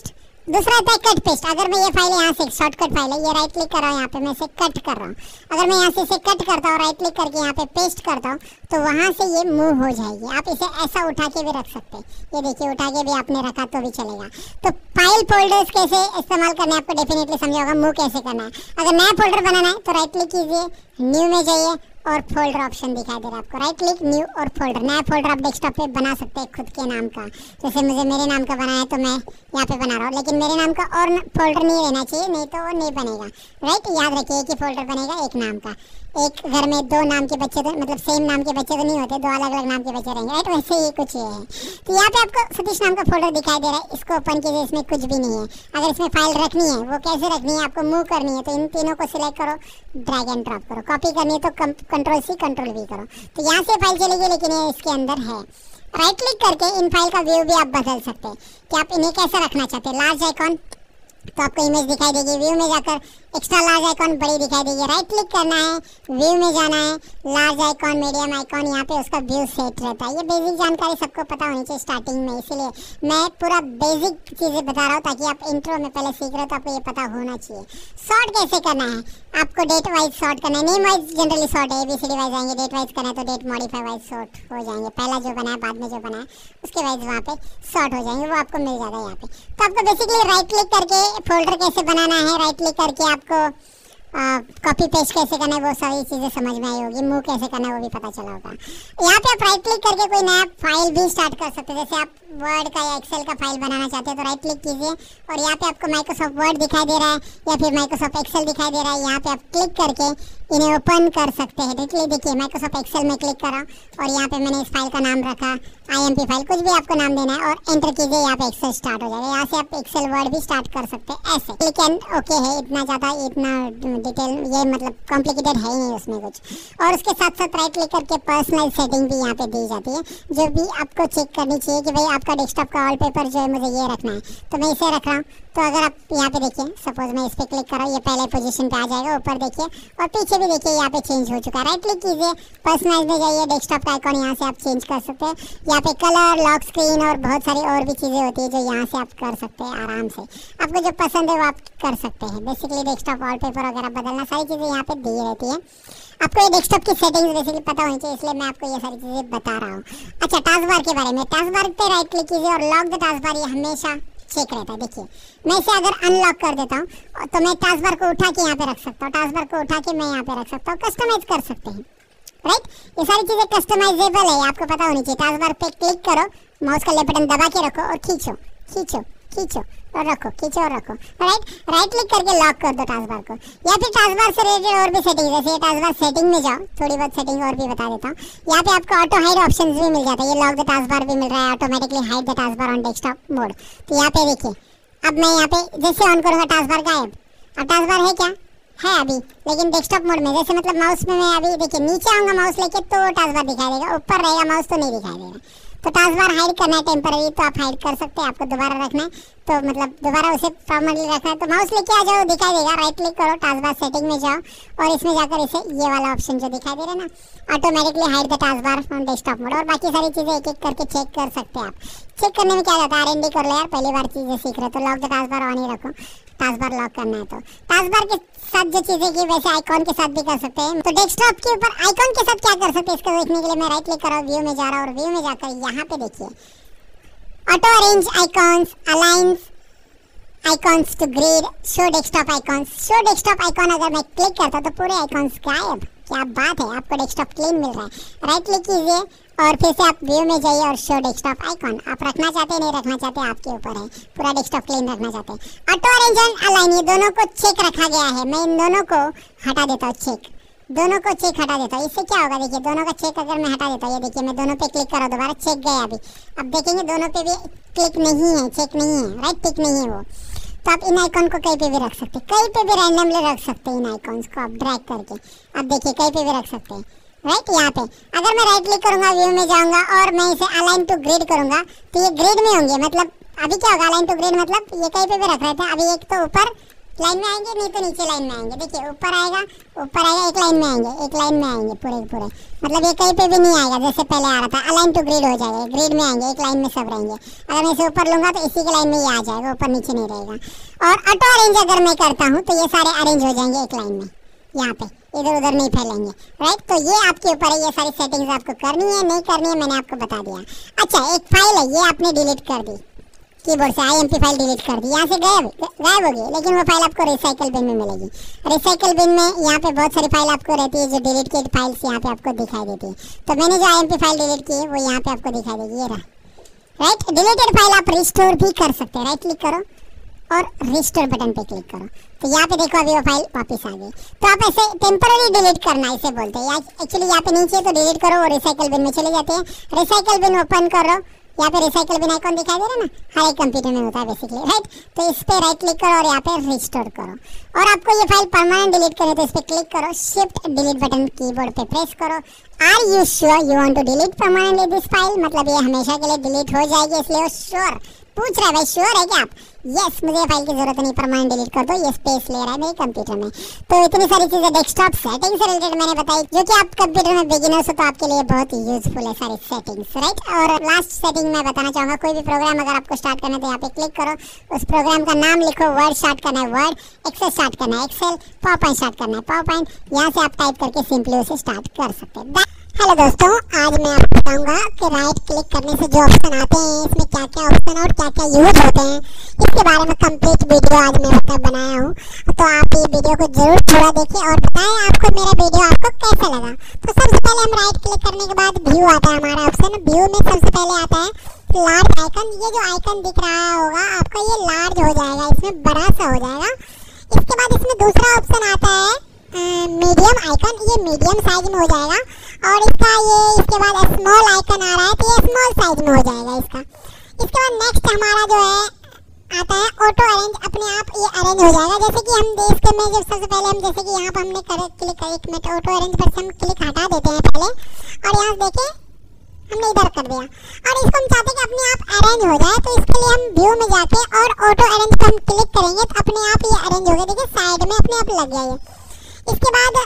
दूसरा होता है कट पेस्ट। अगर मैं ये फाइल यहाँ से शॉर्टकट फाइल है, ये राइट क्लिक कर रहा हूँ, यहाँ पे मैं इसे कट कर रहा हूँ। अगर मैं यहाँ से इसे कट करता हूँ, राइट क्लिक करके यहाँ पे पेस्ट करता हूँ, तो वहाँ से ये मूव हो जाएगी। आप इसे ऐसा उठा के भी रख सकते हैं। ये देखिए उठा के भी आपने रखा तो भी चलेगा। तो फाइल फोल्डर्स कैसे इस्तेमाल करना है आपको डेफिनेटली समझा होगा, मूव कैसे करना है। अगर नया फोल्डर बनाना है तो राइट क्लिक कीजिए, न्यू में जाइए और फोल्डर ऑप्शन दिखाई दे रहा है आपको, राइट क्लिक न्यू और फोल्डर। नया फोल्डर आप डेस्कटॉप पे बना सकते हैं खुद के नाम का। जैसे मुझे मेरे नाम का बनाना है तो मैं यहाँ पे बना रहा हूँ, लेकिन मेरे नाम का और फोल्डर नहीं रहना चाहिए, नहीं तो वो नहीं बनेगा। राइट, याद रखिए एक ही फोल्डर बनेगा एक नाम का। एक घर में दो नाम के बच्चे तो मतलब सेम नाम के बच्चे तो नहीं होते, दो अलग अलग नाम के बच्चे रहेंगे। राइट, वैसे ही कुछ ये है। तो यहाँ पे आपको सतीश नाम का फोल्डर दिखाई दे रहा है, इसको ओपन कीजिए। इसमें कुछ भी नहीं है। अगर इसमें फाइल रखनी है, वो कैसे रखनी है, आपको मूव करनी है तो इन तीनों को सिलेक्ट करो, ड्रैग एंड ड्रॉप करो। कॉपी करनी है तो कंट्रोल सी कंट्रोल वी करो, तो यहाँ से फाइल चलेगी, लेकिन ये इसके अंदर है। राइट क्लिक करके इन फाइल का व्यू भी आप बदल सकते हैं कि आप इन्हें कैसे रखना चाहते हैं। लार्ज आइकॉन तो आपको इमेज दिखाई देगी, व्यू में जाकर एक्स्ट्रा लार्ज आइकॉन बड़ी दिखाई देगी। राइट क्लिक करना है, व्यू में जाना है, लार्ज आइकॉन, मीडियम आइकॉन, यहाँ पे उसका व्यू सेट रहता है। ये बेसिक जानकारी सबको पता होनी चाहिए स्टार्टिंग में, इसीलिए मैं पूरा बेसिक चीज़ें बता रहा हूँ ताकि आप इंट्रो में पहले सीख रहे हो तो आपको ये पता होना चाहिए। सॉर्ट कैसे करना है, आपको डेट वाइज सॉर्ट करना है। नेम वाइज जनरली सॉर्ट है, एबीसीडी वाइज आएंगे। डेट वाइज करना है तो डेट मॉडिफाई वाइज सॉर्ट हो जाएंगे। पहला जो बना है बाद में जो बना है उसके वाइज वहाँ पे सॉर्ट हो जाएंगे, वो आपको मिल जाएगा यहाँ पे। तो आपको बेसिकली राइट क्लिक करके फोल्डर कैसे बनाना है, राइट क्लिक करके आपको कॉपी पेस्ट कैसे करना है, वो सारी चीज़ें समझ में आई होगी। मूव कैसे करना है वो भी पता चला होगा। यहाँ पे आप राइट क्लिक करके कोई नया फाइल भी स्टार्ट कर सकते हैं। जैसे आप वर्ड का या एक्सेल का फाइल बनाना चाहते हैं तो राइट क्लिक कीजिए और यहाँ पे आपको माइक्रोसॉफ्ट वर्ड दिखाई दे रहा है या फिर माइक्रोसॉफ्ट एक्सेल दिखाई दे रहा है। यहाँ पे आप क्लिक करके इन्हें ओपन कर सकते हैं। देखिए देखिए माइक्रोसॉफ्ट एक्सेल में क्लिक करा और यहाँ पे मैंने इस फाइल का नाम रखा आईएमपी फाइल, कुछ भी आपको नाम देना है और एंटर कीजिए। यहाँ पे एक्सेल स्टार्ट हो जाएगा। यहाँ से आप एक्सेल वर्ड भी स्टार्ट कर सकते हैं ऐसे। क्लिक एंड ओके है, इतना ज़्यादा इतना डिटेल ये मतलब कॉम्प्लिकेटेड है ही नहीं उसमें कुछ। और उसके साथ साथ राइट क्लिक करके पर्सनल सेटिंग भी यहाँ पे दी जाती है, जो भी आपको चेक करनी चाहिए कि भाई आपका डेस्कटॉप का वॉलपेपर जो है मुझे ये रखना है, तो मैं इसे रख रहा हूँ। तो अगर आप यहाँ पे देखिए, सपोज मैं इस पर क्लिक कर रहा हूँ, ये पहले पोजीशन पे आ जाएगा। ऊपर देखिए और पीछे भी देखिए यहाँ पे चेंज हो चुका है। राइट क्लिक कीजिए, पर्सनलाइज में जाइए, डेस्कटॉप का आइकॉन यहाँ से आप चेंज कर सकते हैं। यहाँ पे कलर, लॉक स्क्रीन और बहुत सारी और भी चीज़ें होती है जो यहाँ से आप कर सकते हैं आराम से। आपको जो पसंद है वो आप कर सकते हैं। बेसिकली डेस्कटॉप वॉलपेपर वगैरह बदलना, सारी चीज़ें यहाँ पे दी रहती है। आपको ये डेस्कटॉप की सेटिंग्स बेसिकली पता होनी चाहिए, इसलिए मैं आपको ये सारी चीज़ें बता रहा हूँ। अच्छा, टास्क बार के बारे में, टास्क बार पे राइट क्लिक कीजिए और लॉक द टास्क बार, ये हमेशा चेक रहता है। देखिए मैं इसे अगर अनलॉक कर देता हूँ तो मैं टास्क बार को उठा के यहाँ पे रख सकता हूँ। टास्क बार को उठा के मैं यहाँ पे रख सकता हूँ, कस्टमाइज कर सकते हैं। राइट, ये सारी चीज़ें कस्टमाइजेबल है, आपको पता होनी चाहिए। टास्क बार पे क्लिक करो, माउस का लेफ्ट बटन दबा के रखो और खींचो खींचो खींचो और रखो, खींचो और रखो। राइट, राइट क्लिक करके लॉक कर दो टास्क बार को। या फिर टास्क बार से रिलेटेड और भी सेटिंग, जैसे टास्क बार सेटिंग में जाओ, थोड़ी बहुत सेटिंग और भी बता देता हूँ। यहाँ पे आपको ऑटो हाइड ऑप्शंस भी मिल जाता है। ये लॉक द टास्क बार भी मिल रहा है, automatically hide the task bar on desktop mode. तो यहाँ पे देखिए, अब मैं यहाँ पे जैसे ऑन करूँगा टास्क बार गायब। अब टास्क बार है क्या, है अभी, लेकिन डेस्कटॉप मोड में। जैसे मतलब माउस में मैं अभी देखिए नीचे आऊँगा माउस लेके तो टास्क बार दिखाई देगा, ऊपर रहेगा माउस तो नहीं दिखाई देगा। तो टास्क बार हाइड करना है टेम्पररी तो आप हाइड कर सकते हैं। आपको दोबारा रखना है तो मतलब दोबारा उसे परमानेंटली रखना है तो माउस लेके आ जाओ, दिखाई देगा। राइट क्लिक करो, टास्क बार सेटिंग में जाओ और इसमें जाकर इसे ये वाला ऑप्शन जो दिखाई दे रहा है ना, automatically hide the task bar on desktop mode. और बाकी सारी चीज़ें एक एक करके चेक कर सकते हैं आप। चेक करने में क्या जाता है, आर एन डी कर लो यार, पहली बार चीज़ें सीख रहे तो lock the task bar on ही रखो। टास्क बार लॉक करना है तो टास्क बार के साथ जो चीज़ें की वैसे आइकॉन के साथ भी कर सकते हैं। तो डेस्कटॉप के ऊपर आइकॉन के साथ क्या कर सकते हैं इसको देखने के लिए मैं राइट क्लिक कर रहा हूँ, व्यू में जा रहा हूँ और व्यू में जाकर यहाँ पे देखिए auto arrange icons, aligns icons to grid, show desktop icons. Show desktop icon अगर मैं क्लिक करता हूँ तो पूरे आइकॉन्स गायब। क्या बात है, आपको डेस्कटॉप क्लीन मिल रहा है। राइट क्लिक कीजिए और फिर से आप व्यू में जाइए और शो डेस्कटॉप आइकॉन। आप रखना चाहते हैं नहीं रखना चाहते आपके ऊपर है, पूरा डेस्कटॉप क्लीन रखना चाहते हैं। ऑटो अरेंज एंड अलाइन, ये दोनों को चेक रखा गया है। मैं इन दोनों को हटा देता हूँ, चेक, दोनों को चेक हटा देता हूँ। इससे क्या होगा, देखिए दोनों का चेक अगर मैं हटा देता हूँ, ये देखिए मैं दोनों पे क्लिक करा दोबारा चेक गया अभी। अब देखेंगे दोनों पे भी क्लिक नहीं है, चेक नहीं है, राइट टिक नहीं है वो। तो आप इन आइकॉन को कहीं पे भी रख सकते हैं, कहीं पे भी रैंडमली रख सकते हैं इन आइकॉन्स को आप ड्रैग करके। अब देखिए कहीं पे भी रख सकते हैं। राइट, यहाँ पे अगर मैं राइट क्लिक करूँगा, व्यू में जाऊँगा और मैं इसे अलाइन टू ग्रिड करूँगा तो ये ग्रिड में होंगे। मतलब अभी क्या होगा, अलाइन टू ग्रिड मतलब ये कहीं पे भी रख रहे थे, अभी एक तो ऊपर लाइन में आएंगे, नहीं तो नीचे लाइन में आएंगे। देखिए ऊपर आएगा, ऊपर आएगा, एक लाइन में आएंगे, एक लाइन में आएंगे पूरे पूरे, मतलब ये कहीं पे भी नहीं आएगा जैसे पहले आ रहा था। अलाइन टू ग्रिड हो जाएगा, ग्रिड में आएंगे, एक लाइन में सब रहेंगे। अगर मैं इसे ऊपर लूंगा तो इसी के लाइन में ये आ जाएगा, ऊपर नीचे नहीं रहेगा। और ऑटो अरेंज अगर मैं करता हूँ तो ये सारे अरेंज हो जाएंगे एक लाइन में, यहाँ पे इधर उधर नहीं फैलेंगे, राइट। तो ये आपके ऊपर है, ये सारी सेटिंग्स आपको करनी है नहीं करनी है मैंने आपको बता दिया। अच्छा एक फाइल है, ये आपने डिलीट कर दी कीबोर्ड से, आईएमपी फाइल डिलीट कर दी, यहाँ से गायब गायब होगी, लेकिन वो फाइल आपको रिसाइकल बिन में मिलेगी। रिसाइकल बिन में यहाँ पे बहुत सारी फाइल आपको रहती है जो डिलीट की फाइल्स यहाँ पे आपको दिखाई देती है। तो मैंने जो आईएमपी फाइल डिलीट की है वो यहाँ पे आपको दिखाई देगी, ये रहा, राइट। डिलीटेड फाइल आप रिस्टोर भी कर सकते हैं, राइट क्लिक करो और रिस्टोर बटन पे क्लिक करो, तो यहाँ पे देखो अभी वो फाइल वापस आ गई। तो आप ऐसे टेम्पररी डिलीट करना इसे बोलते हैं। एक्चुअली यहाँ पे नीचे तो डिलीट करो और रिसाइकल बिन में चले जाते हैं। रिसाइकल बिन ओपन करो, यहाँ पे रिसाइकल बिन आइकॉन दिखाई दे रहा है ना, हर एक कंप्यूटर में होता है बेसिकली, राइट। तो इस पे राइट क्लिक करो और यहाँ पे रिस्टोर करो। और आपको ये फाइल परमानेंट डिलीट करनी है तो इस पे क्लिक करो, शिफ्ट डिलीट बटन कीबोर्ड पे प्रेस करो। Are you sure you want to delete permanently this file, मतलब ये हमेशा के लिए डिलीट हो जाएगी, इसलिए श्योर पूछ रहा है भाई, श्योर है क्या आप? यस, मुझे फाइल की जरूरत नहीं, परमानेंट डिलीट कर दो, ये स्पेस ले रहा है मेरे कंप्यूटर में। तो इतनी सारी चीजें डेस्कटॉप सेटिंग से रिलेटेड मैंने बताई, जो कि आप कंप्यूटर में बिगिनर्स हो तो आपके लिए बहुत यूजफुल है सारी सेटिंग्स, राइट। और लास्ट सेटिंग मैं बताना चाहूंगा, कोई भी प्रोग्राम अगर आपको स्टार्ट करना है तो यहाँ पे क्लिक करो, उस प्रोग्राम का नाम लिखो, वर्ड स्टार्ट करना है वर्ड, एक्सेल स्टार्ट करना है एक्सेल, पावर पॉइंट स्टार्ट करना है पावर पॉइंट, यहाँ से आप टाइप करके सिंपली उसे स्टार्ट कर सकते हैं। हेलो दोस्तों, आज मैं आपको बताऊंगा कि राइट क्लिक करने से जो ऑप्शन आते हैं इसमें क्या क्या ऑप्शन और क्या क्या यूज होते हैं, इसके बारे में कंप्लीट वीडियो आज मैं मतलब बनाया हूँ। तो आप ये वीडियो को जरूर पूरा देखिए और बताएं आपको मेरा वीडियो आपको कैसा लगा। तो सबसे पहले हम राइट क्लिक करने के बाद व्यू आता है हमारा ऑप्शन, व्यू में सबसे पहले आता है लार्ज आइकन। ये जो आइकन दिख रहा होगा आपका ये लार्ज हो जाएगा, इसमें बड़ा सा हो जाएगा। इसके बाद इसमें दूसरा ऑप्शन आता है मीडियम आइकन, ये मीडियम साइज में हो जाएगा। और इसका ये इसके बाद स्मॉल आइकन आ रहा है तो ये स्मॉल साइज में हो जाएगा इसका। इसके बाद नेक्स्ट हमारा जो है आता है ऑटो अरेंज, अपने आप ये अरेंज हो जाएगा। जैसे कि हम देश के में जब सबसे पहले हम जैसे कि यहाँ पर हमने कर क्लिक कर एक मिनट ऑटो अरेंज पर हम क्लिक हटा देते हैं पहले, और यहाँ देखें हमने इधर कर दिया, और इसको हम चाहते हैं कि अपने आप अरेंज हो जाए। तो इसके लिए हम व्यू में जाके और ऑटो अरेंज पर हम क्लिक करेंगे तो अपने आप ये अरेंज हो गया, देखिए साइड में अपने आप लग गया ये। इसके बाद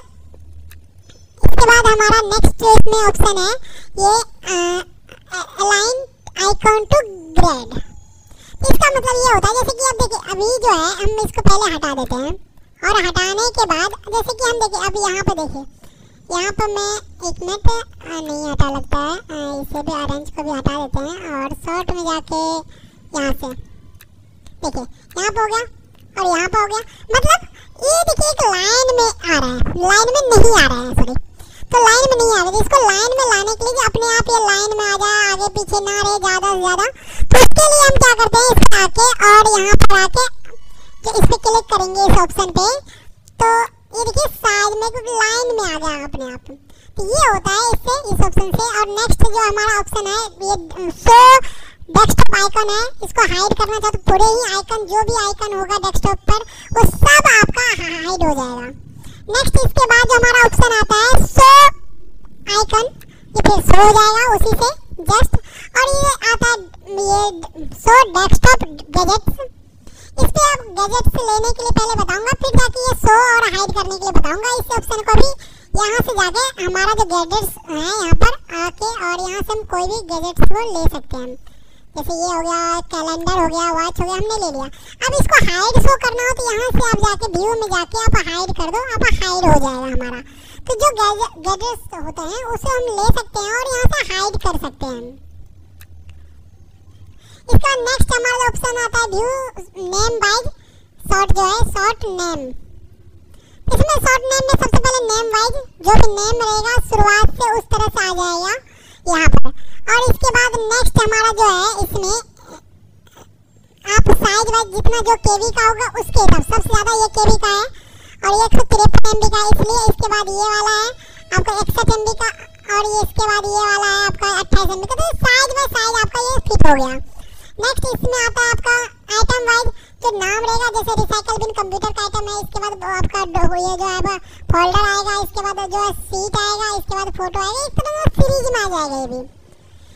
इसके बाद हमारा नेक्स्ट जो इसमें ऑप्शन है ये अलाइन आइकॉन टू ग्रेड। इसका मतलब ये होता है जैसे कि अब देखिए अभी जो है हम इसको पहले हटा देते हैं, और हटाने के बाद जैसे कि हम देखिए अब यहाँ पे देखिए, यहाँ पर मैं एक मिनट नहीं हटा लगता है, इसे भी ऑरेंज को भी हटा देते हैं और शॉर्ट में जाके यहाँ से देखिए यहाँ पे हो गया और यहाँ पे हो गया। मतलब ये देखिए एक लाइन में आ रहा है, लाइन में नहीं आ रहा है, सॉरी तो लाइन में नहीं आ रहा है। इसको लाइन में लाने के लिए अपने आप ये लाइन में आ जाए, आगे पीछे ना रहे ज़्यादा से ज़्यादा, तो इसके लिए हम क्या करते हैं, इस आके और यहाँ पर आके इस पर क्लिक करेंगे इस ऑप्शन पे, तो ये देखिए साइड में कुछ लाइन में आ जाएगा अपने आप। तो ये होता है इससे, इस ऑप्शन से। और नेक्स्ट जो हमारा ऑप्शन है ये शो डेस्कटॉप आइकन है, इसको हाइड करना चाहो तो पूरे ही आइकन जो भी आइकन होगा डेस्कटॉप पर वो सब आपका हाइड हो जाएगा। नेक्स्ट इसके बाद जो हमारा ऑप्शन आता है शो आइकन, ये फिर शो हो जाएगा उसी से जस्ट। और ये आता है ये शो डेस्कटॉप गैजेट्स, इस पे आप गैजेट्स लेने के लिए पहले बताऊंगा, फिर जाके ये शो और हाइड करने के लिए बताऊंगा। इस ऑप्शन को भी यहाँ से जाके हमारा जो गैजेट्स है यहाँ पर आके और यहाँ से हम कोई भी गैजेट्स को ले सकते हैं, जैसे ये हो गया कैलेंडर हो गया वॉच हो गया, हमने ले लिया। अब इसको हाइड शो करना हो तो यहाँ से आप जाके व्यू में जाके आप हाइड कर दो, आप हाइड हो जाएगा हमारा। तो जो गैजेट्स होते हैं उसे हम ले सकते हैं और यहाँ से हाइड कर सकते हैं। इसका नेक्स्ट हमारा ऑप्शन आता है व्यू नेम वाइज शॉर्ट, जो है शॉर्ट नेम। इसमें शॉर्ट नेम में सबसे पहले नेम वाइज जो भी नेम रहेगा शुरुआत से उस तरह से आ जाएगा यहाँ पर। और इसके बाद नेक्स्ट हमारा जो है इसमें आप साइज वाइज जितना जो केवी का होगा उसके हिसाब, सबसे ज़्यादा ये केवी का है और ये एक सौ तिरपन एम बी का है, इसलिए इसके बाद ये वाला है आपका इकसठ एम बी का, और ये इसके बाद ये वाला है आपका अट्ठाईस एम बी का। तो साइज बाय साइज आपका ये फिट हो गया। नेक्स्ट इसमें आता है आपका आइटम वाइज जो नाम रहेगा, जैसे रिसाइकल बिन कंप्यूटर का आइटम है, इसके बाद आपका ये जो है फोल्डर आएगा, इसके बाद जो है सीट आएगा, इसके बाद फोटो आएगा, इस तरह से सीरीज में आ जाएगा ये भी।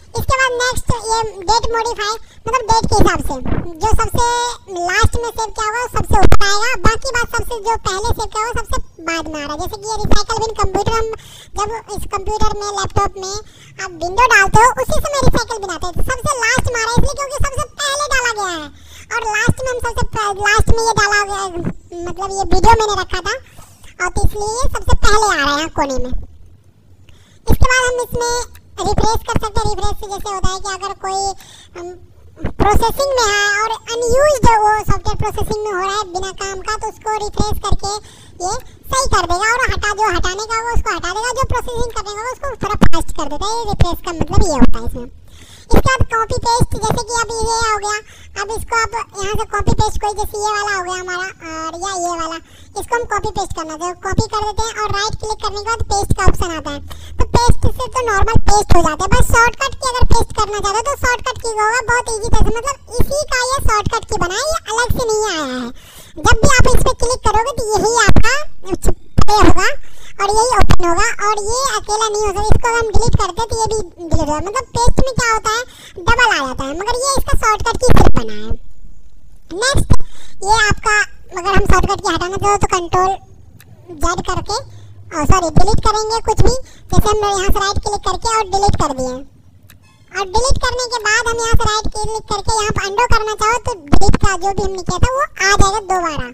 इसके बाद नेक्स्ट ये डेट मॉडिफाई, मतलब डेट के हिसाब से जो सबसे लास्ट में सेव किया होगा सबसे ऊपर आएगा, बाकी बात सबसे जो पहले सेव किया होगा सबसे बाद में आ रहा है। जैसे कि ये रिसाइकल बिन कंप्यूटर, जब इस कंप्यूटर में लैपटॉप में आप विंडो डालते हो उसी समय रिसाइकल बिन आता है, तो सबसे लास्ट में आ रहा है इसलिए क्योंकि सबसे पहले डाला गया है, और लास्ट में हम सबसे लास्ट में ये डाला गया, मतलब ये वीडियो मैंने रखा था और तो इसलिए ये सबसे पहले आ रहा है कोने में। इसके बाद हम इसमें रिफ्रेश कर सकते हैं। रिफ्रेश से जैसे होता है कि अगर कोई प्रोसेसिंग में है और अनयूज्ड वो सॉफ्टवेयर प्रोसेसिंग में हो रहा है बिना काम का, तो उसको रिफ्रेश करके ये सही कर देगा और हटा जो हटाने का होगा उसको हटा देगा, जो प्रोसेसिंग करने का होगा उसको थोड़ा फास्ट कर देता है। ये रिफ्रेश का मतलब ये होता है इसमें। इसके बाद कॉपी पेस्ट, जैसे कि अब ये हो गया, अब इसको अब यहाँ से कॉपी पेस्ट कोई, जैसे ये वाला हो गया हमारा और या ये वाला, इसको हम कॉपी पेस्ट करना है, कॉपी कर देते हैं और राइट क्लिक करने के बाद पेस्ट का ऑप्शन आता है, तो पेस्ट से तो नॉर्मल पेस्ट हो जाता है। बस शॉर्टकट की अगर पेस्ट करना चाहते हो तो शॉर्टकट की होगा, बहुत ईजी तरह से, मतलब इसी का ये शॉर्टकट की बना है, ये अलग से नहीं आया है। जब भी आप इस पर क्लिक करोगे तो यही आपका प्ले होगा और यही ओपन होगा, और ये अकेला नहीं हो सकता, इसको हम डिलीट करते तो ये भी डिलीट होगा। मतलब पेस्ट में क्या होता है, डबल आ जाता है, मगर ये इसका शॉर्टकट की सिर्फ बना है। नेक्स्ट ये आपका, अगर हम शॉर्टकट की हटाना चाहो तो कंट्रोल जेड करके, सॉरी डिलीट करेंगे कुछ भी, जैसे हम यहाँ से राइट क्लिक करके और डिलीट कर दिए, और डिलीट करने के बाद हम यहाँ से राइट क्लिक करके यहाँ पर अंडो करना चाहो तो डिलीट का जो भी हमने किया था वो आ जाएगा दोबारा।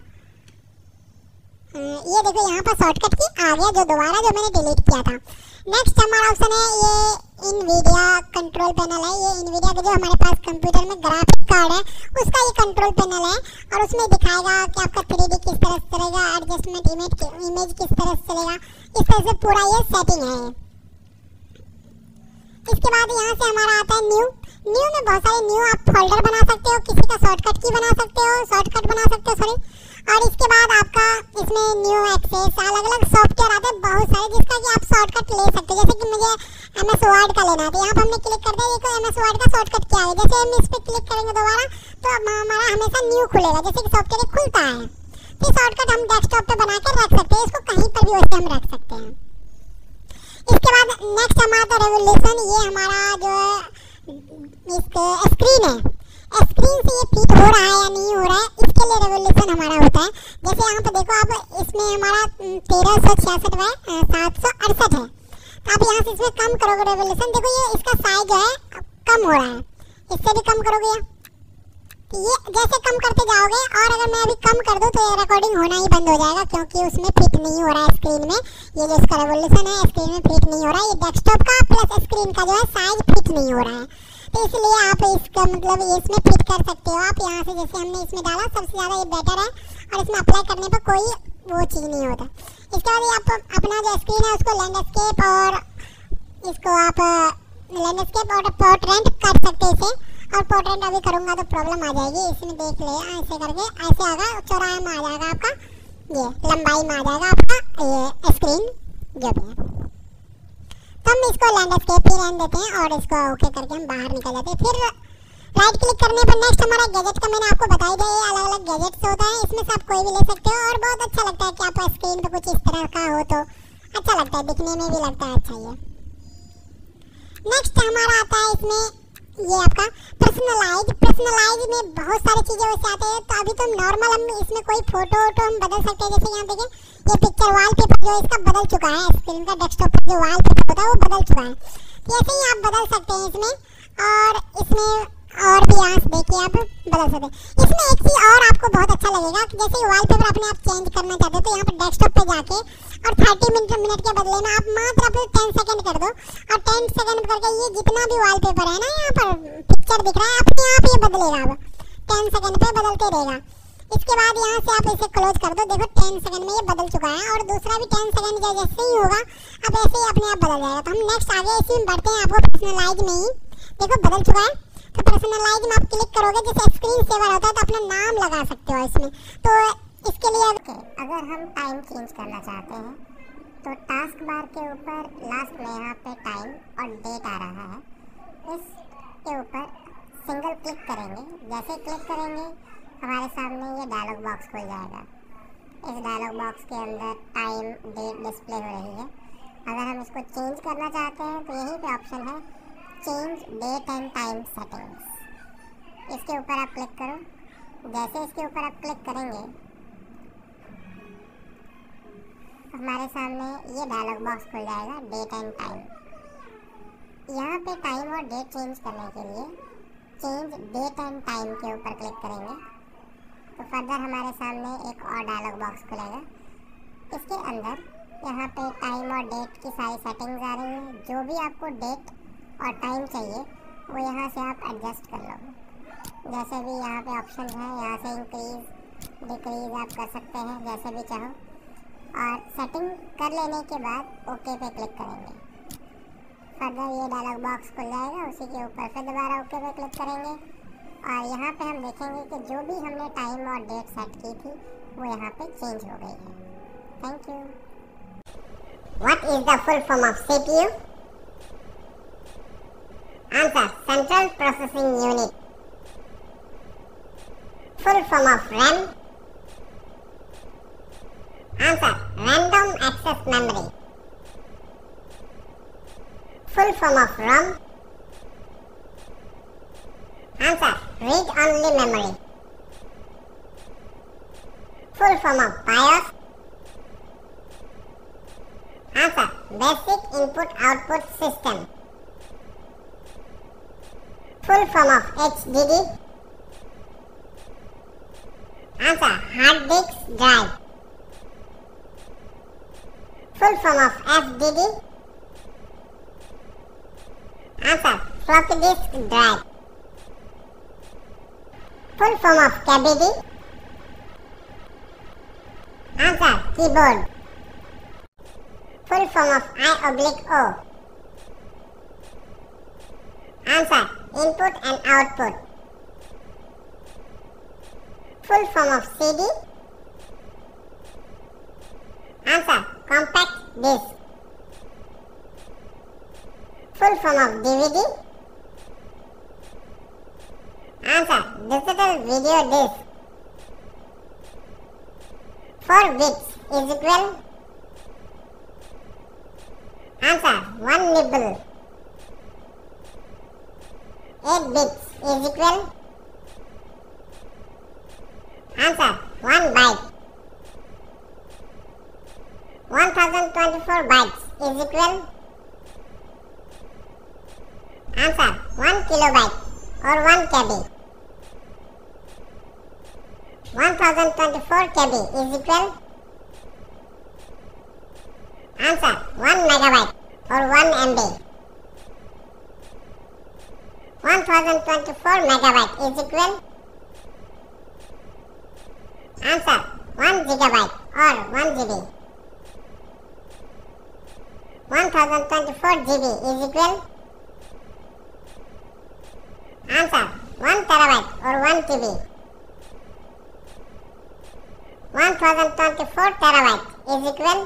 ये देखो यहाँ पर शॉर्टकट की आ गया जो दोबारा जो मैंने डिलीट किया था। नेक्स्ट हमारा ऑप्शन है ये इनवीडिया कंट्रोल पैनल है। ये इनवीडिया का जो हमारे पास कंप्यूटर में ग्राफिक कार्ड है उसका ये कंट्रोल पैनल है, और उसमें दिखाएगा कि आपका थ्री डी किस तरह से चलेगा, एडजस्टमेंट इमेज इमेज किस तरह से चलेगा, इस तरह से पूरा ये सेटिंग है। इसके बाद यहाँ से हमारा आता है न्यू। न्यू में बहुत सारे न्यू आप फोल्डर बना सकते हो, किसी का शॉर्टकट की बना सकते हो, शॉर्टकट बना सकते हो सॉरी। और इसके बाद आपका इसमें न्यू एक्सेस अलग अलग सॉफ्टवेयर आते हैं बहुत सारे, जिसका कि आप शॉर्टकट ले सकते हो। जैसे कि मुझे एम एस वर्ड का लेना है तो यहाँ पर हमने क्लिक कर दिया, देखो एम एस वर्ड का शॉर्टकट क्या है। जैसे हम इस पर क्लिक करेंगे दोबारा तो हमारा हमेशा न्यू खुलेगा, जैसे कि सॉफ्टवेयर खुलता है। तो शॉर्टकट हम डेस्कटॉप पे बना कर रख सकते हैं, इसको कहीं पर भी वैसे हम रख सकते हैं। इसके बाद नेक्स्ट हमारा था रेवोल्यूशन। ये हमारा जो इसका स्क्रीन है, स्क्रीन से ये फिट हो रहा है या नहीं हो रहा है, इसके लिए रेवोल्यूशन हमारा होता है। जैसे यहाँ पे देखो आप, इसमें हमारा तेरह सौ छियासठ व सात सौ अड़सठ है, तो आप यहाँ से इसमें कम करोगे रेवोल्यूशन, देखो ये इसका साइज जो है कम हो रहा है, इससे भी कम करोगे तो ये जैसे कम करते जाओगे, और अगर मैं अभी कम कर दूँ तो ये रिकॉर्डिंग होना ही बंद हो जाएगा, क्योंकि उसमें फिट नहीं हो रहा है स्क्रीन में। ये जो इसका रेवोल्यूशन है स्क्रीन में फिट नहीं हो रहा है, ये डेस्कटॉप का प्लस स्क्रीन का जो है साइज फिट नहीं हो रहा है, तो इसलिए आप इसका मतलब इसमें फिट कर सकते हो आप यहाँ से। जैसे हमने इसमें डाला सबसे ज़्यादा ये बेटर है, और इसमें अप्लाई करने पर कोई वो चीज़ नहीं होता। इसके बाद ये आप अपना जो स्क्रीन है उसको लैंडस्केप और इसको आप लैंडस्केप और पोर्ट्रेट कर सकते हैं इसे, और पोर्ट्रेट अभी करूँगा तो प्रॉब्लम आ जाएगी, इसमें देख ले ऐसे करके ऐसे आएगा, चौराहे में आ जाएगा आपका, ये लंबाई में आ जाएगा आपका ये स्क्रीन जो भी है। तो हम इसको लैंडस्केप ही रहने देते हैं और इसको ओके करके हम बाहर निकल जाते हैं। फिर राइट क्लिक करने पर नेक्स्ट हमारा गैजेट का मैंने आपको बताई दिया, ये अलग अलग गैजेट्स होता है, इसमें से आप कोई भी ले सकते हो, और बहुत अच्छा लगता है कि आप स्क्रीन पे कुछ इस तरह का हो तो अच्छा लगता है, दिखने में भी लगता है अच्छा। ये नेक्स्ट हमारा आता है इसमें ये आपका पर्सनलाइज। पर्सनलाइज में बहुत सारी चीज़ें वैसे आते हैं, तो अभी तो नॉर्मल हम इसमें कोई फोटो वोटो हम बदल सकते हैं। जैसे यहाँ देखिए ये पिक्चर वॉलपेपर जो इसका बदल चुका है, स्क्रीन का डेस्कटॉप पर जो वॉलपेपर होता है वो बदल चुका है, तो ऐसे ही आप बदल सकते हैं इसमें, और इसमें और भी यहाँ देखिए आप बदल सकते हैं। इसमें एक चीज़ और आपको बहुत अच्छा लगेगा कि जैसे वॉलपेपर अपने आप चेंज करना चाहते हो तो यहाँ पर डेस्कटॉप पे जाके और थर्टी मिनट मिनट के बदले में आप मात्र अपने टेन सेकंड कर दो, और टेन सेकंड करके ये जितना भी वॉलपेपर है ना यहाँ पर पिक्चर दिख रहा है अपने आप ये बदलेगा, अब टेन सेकंड पे बदलते रहेगा। इसके बाद यहाँ से आप इसे क्लोज कर दो, देखो टेन सेकंड में ये बदल चुका है, और दूसरा भी टेन सेकंड जैसे ही होगा अब ऐसे ही अपने आप बदल जाएगा। तो हम नेक्स्ट आगे इसी में बढ़ते हैं, आपको पर्सनलाइज में ही देखो बदल चुका है। तो पर्सनलाइज में आप क्लिक करोगे, जैसे स्क्रीन सेवर होता है तो अपना नाम लगा सकते हो इसमें, तो इसके लिए अगर हम टाइम चेंज करना चाहते हैं तो टास्क बार के ऊपर लास्ट में यहाँ पे टाइम और डेट आ रहा है, इसके ऊपर सिंगल क्लिक करेंगे। जैसे क्लिक करेंगे हमारे सामने ये डायलॉग बॉक्स खुल जाएगा। इस डायलॉग बॉक्स के अंदर टाइम डेट डिस्प्ले हो रही है। अगर हम इसको चेंज करना चाहते हैं तो यहीं पे ऑप्शन है change date and time settings. इसके ऊपर आप क्लिक करो। जैसे इसके ऊपर आप क्लिक करेंगे तो हमारे सामने ये डायलॉग बॉक्स खुल जाएगा, डेट एंड टाइम। यहाँ पे टाइम और डेट चेंज करने के लिए चेंज डेट एंड टाइम के ऊपर क्लिक करेंगे तो फर्दर हमारे सामने एक और डायलॉग बॉक्स खुलेगा। इसके अंदर यहाँ पे टाइम और डेट की सारी सेटिंग्स आ रही हैं। जो भी आपको डेट और टाइम चाहिए वो यहाँ से आप एडजस्ट कर लो। जैसे भी यहाँ पे ऑप्शन है, यहाँ से इंक्रीज डिक्रीज आप कर सकते हैं जैसे भी चाहो। और सेटिंग कर लेने के बाद ओके पे क्लिक करेंगे। फर्दर ये डायलॉग बॉक्स खुल जाएगा, उसी के ऊपर फिर दोबारा ओके पे क्लिक करेंगे और यहाँ पे हम देखेंगे कि जो भी हमने टाइम और डेट सेट की थी वो यहाँ पे चेंज हो गई है। Thank you. What is the full form of C P U? Answer: Central Processing Unit. Full form of RAM? Answer: Random Access Memory. Full form of ROM? Answer: Read Only Memory. Full form of BIOS? Answer: Basic Input Output System. Full form of H D D? Answer: Hard Disk Drive. Full form of F D D? Answer: Floppy Disk Drive. Full form of K B D? Answer: Keyboard. Full form of I oblique O? Answer: Input and Output. Full form of C D? Answer: Compact Disc. Full form of D V D? Answer: Digital Video Disc. four bits is equal? Answer: one nibble. eight bits is equal? Answer: one byte. one thousand twenty-four bytes is equal? Answer: one kilobyte or one K B. one thousand twenty-four K B is equal? Answer: one megabyte or one M B. one thousand twenty-four megabyte is equal? Answer: one gigabyte or one G B. one thousand twenty-four G B is equal? Answer: one terabyte or one T B. one thousand twenty-four terabyte is equal?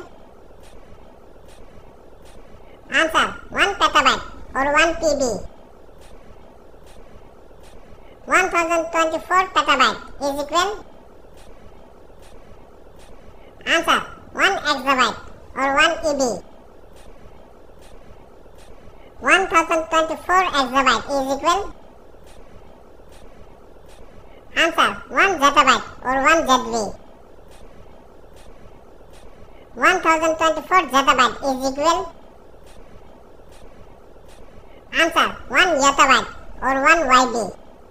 Answer: one petabyte or one T B. one thousand twenty-four petabyte is equal? Answer: one exabyte or one E B. one thousand twenty-four exabyte is equal? Answer: one zettabyte or one Z B. one thousand twenty-four zettabyte is equal? Answer: one yottabyte or one Y B.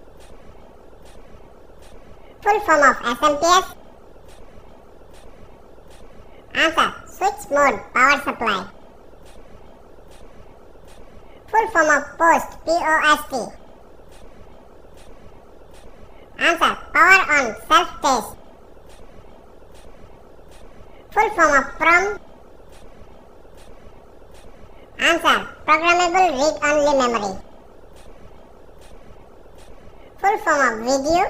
Full form of S M P S? Answer: Switch Mode Power Supply. Full form of Post P O S T? Answer: Power On Self Test. Full form of PROM? Answer: Programmable Read Only Memory. Full form of Video?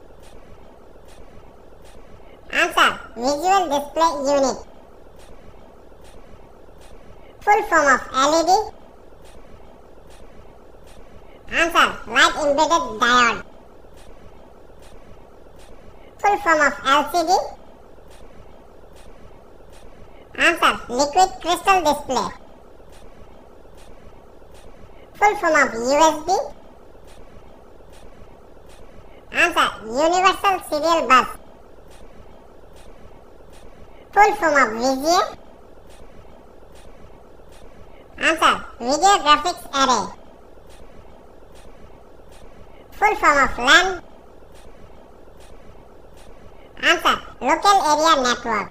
Answer: Visual Display Unit. Full form of L E D? Answer: Light Embedded Diode. Full form of L C D? Answer: Liquid Crystal Display. Full Full form of U S B. Answer: Universal Serial Bus. Full form of V G A. Answer: Video Graphics Array. Full form of LAN. Answer: Local Area Network.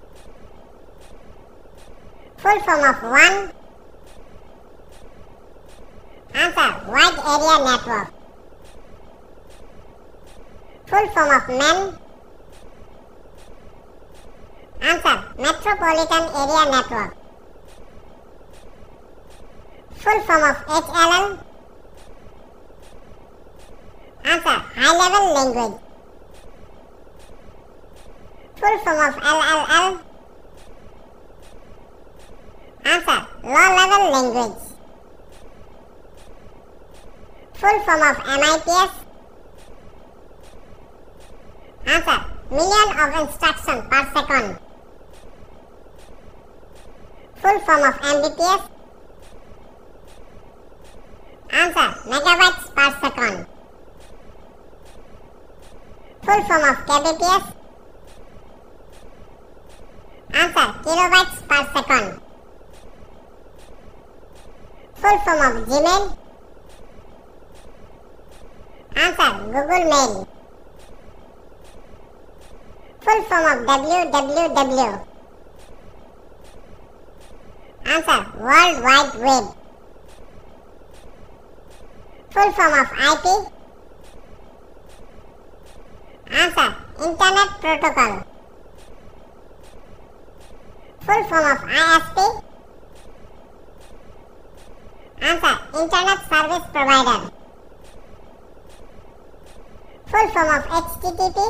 Full form of W A N. Answer: Wide Area Network. Full form of M E N. Answer: Metropolitan Area Network. Full form of H L L. Answer: High Level Language. Full form of L L L. Answer: Low Level Language. Full form of M I P S. Answer: Million of instructions per second. Full form of M B P S. Answer: Megabytes per second. Full form of K B P S. Answer: Kilobytes per second. Full form of Gmail. Answer: Google Mail. Full form of W W W. Answer: World Wide Web. Full form of I P. Answer: Internet Protocol. Full form of I S P. Answer: Internet Service Provider. Full form of H T T P.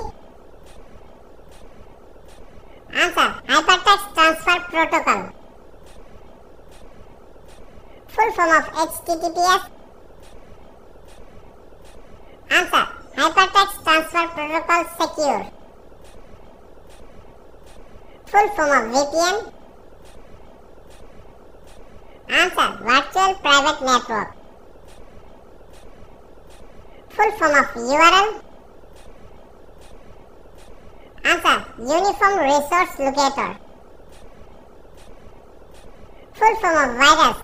Answer: Hypertext Transfer Protocol. Full form of H T T P S. Answer: Hypertext Transfer Protocol Secure. Full form of V P N. Answer: Virtual Private Network. Full form of U R L. Answer: Uniform Resource Locator. Full form of virus.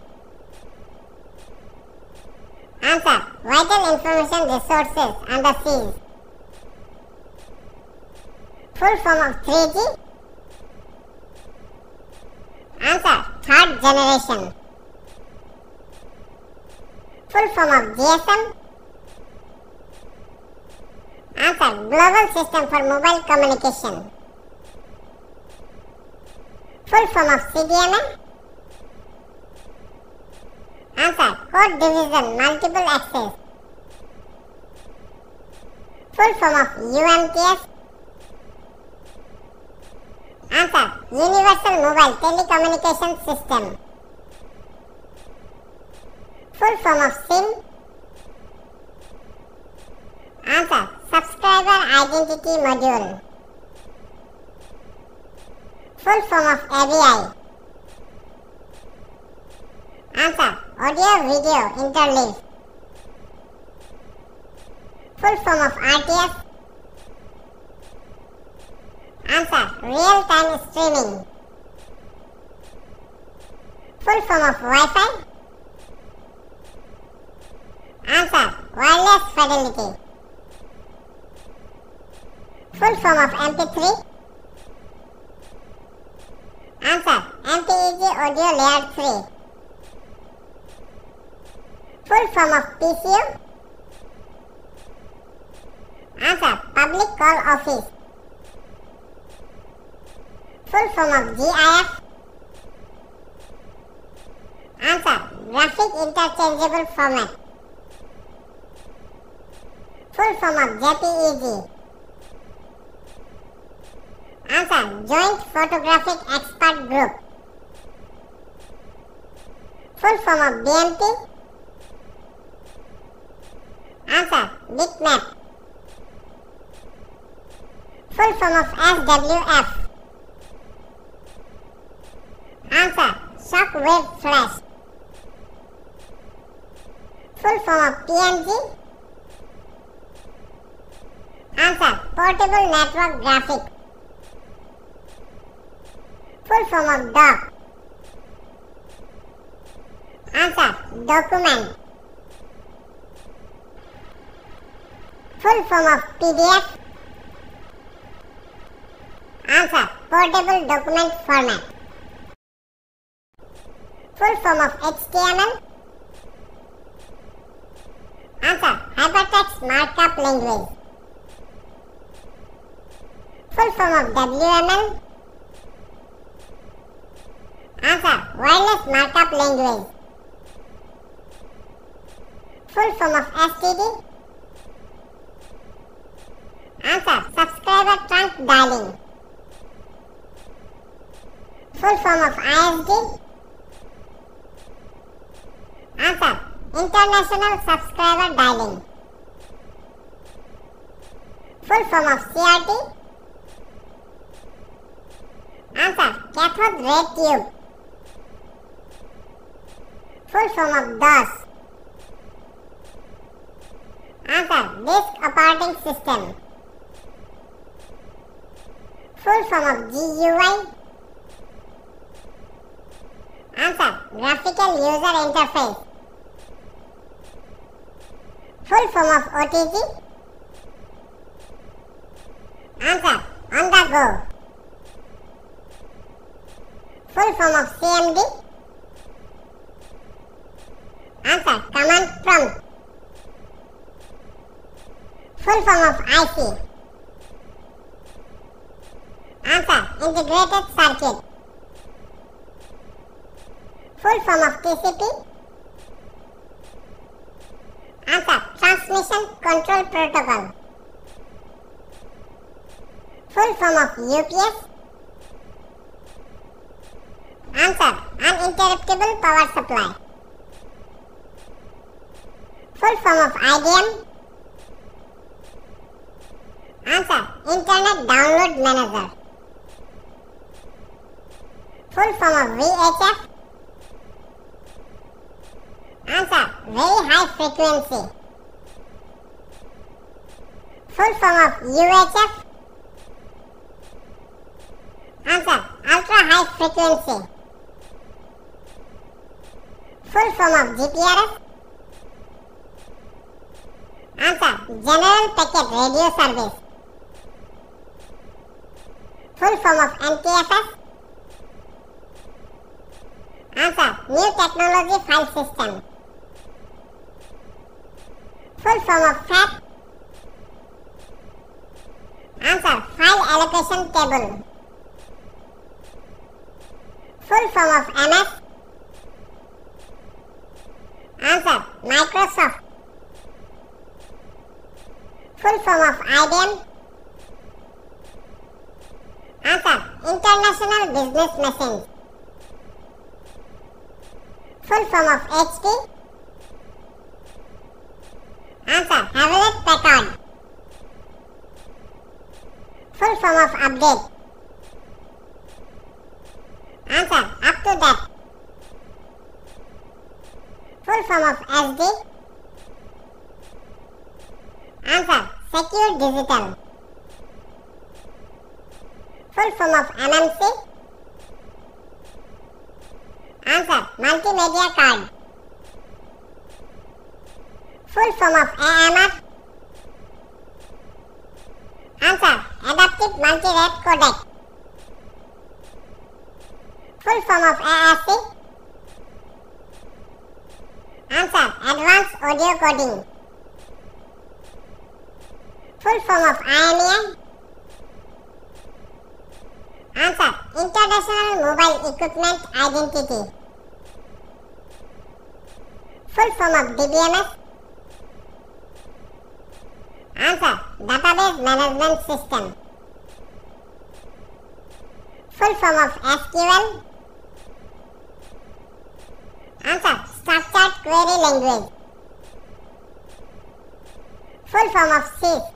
Answer: Vital Information Resources under siege. Full form of three G. Answer: Third Generation. Full form of G S M. Answer: Global System for Mobile Communication. Full form of C D M A. Answer: Code Division Multiple Access. Full form of U M T S. Answer: Universal Mobile Telecommunication System. Full form of SIM. Answer: Subscriber Identity Module. Full form of A V I. Answer: Audio Video Interleave. Full form of R T S. Answer: Real Time Streaming. Full form of Wi-Fi. Answer: Wireless Fidelity. Full form of M P three. Answer: M P E G Audio Layer three. Full form of P C O. Answer: Public Call Office. Full form of G I F. Answer: Graphic Interchangeable Format. Full form of J P E G. Answer: Joint Photographic Expert Group. Full form of B M P. Answer: Bitmap. Full form of S W F. Answer: Shockwave Flash. Full form of P N G. Answer: Portable Network Graphic. Full form of doc. Answer: Document. Full form of P D F. Answer: Portable Document Format. Full form of H T M L. Answer: Hypertext Markup Language. Full form of W M L. Answer: Wireless Markup Language. Full form of S T D. Answer: Subscriber Trunk Dialing. Full form of I S D. Answer: International Subscriber Dialing. Full form of C R T. Answer: Cathode Ray Tube. Full form of DOS. Answer: Disk Operating System. Full form of G U I. Answer: Graphical User Interface. Full form of O T G. Answer: On the go. Full form of C M D. Answer: Command Prompt. Full form of I C. Answer: Integrated Circuit. Full form of T C P. Answer: Transmission Control Protocol. Full form of U P S. Answer: Uninterruptible Power Supply. Full form of I D M. Answer: Internet Download Manager. Full form of V H F. Answer: Very High Frequency. Full form of U H F. Answer: Ultra High Frequency. Full form of G P R S. Answer: General Packet Radio Service. Full form of N T F S. Answer: New Technology File System. Full form of F A T. Answer: File Allocation Table. Full form of M S. Answer: Microsoft. Full form of I B M. Answer: International Business Machines. Full form of H P. Answer: Hewlett Packard. Full form of Update. Answer: Up to date. Full form of S D. Answer: Secure Digital. Full form of M M C. Answer: Multimedia Card. Full form of A M R. Answer: Adaptive Multi-Rate Codec. Full form of A A C. Answer: Advanced Audio Coding. Full form of I M E I. Answer: International Mobile Equipment Identity. Full form of D B M S. Answer: Database Management System. Full form of S Q L. Answer: Structured Query Language. Full form of S I S.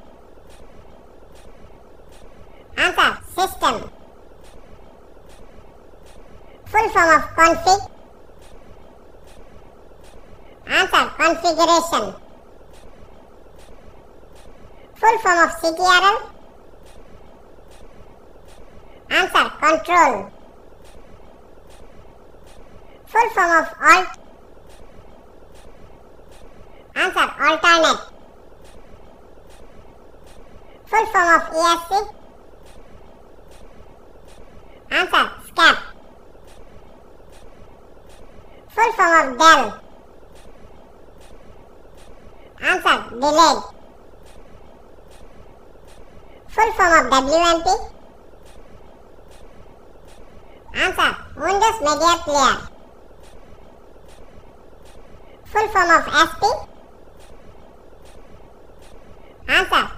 Answer: System. Full form of config. Answer configuration. Full form of C T R L. Answer control. Full form of alt. Answer alternate. Full form of E S C. Answer SCAP. Full form of D E L. Answer delayed. Full form of W M P. Answer Windows Media Player. Full form of S P. Answer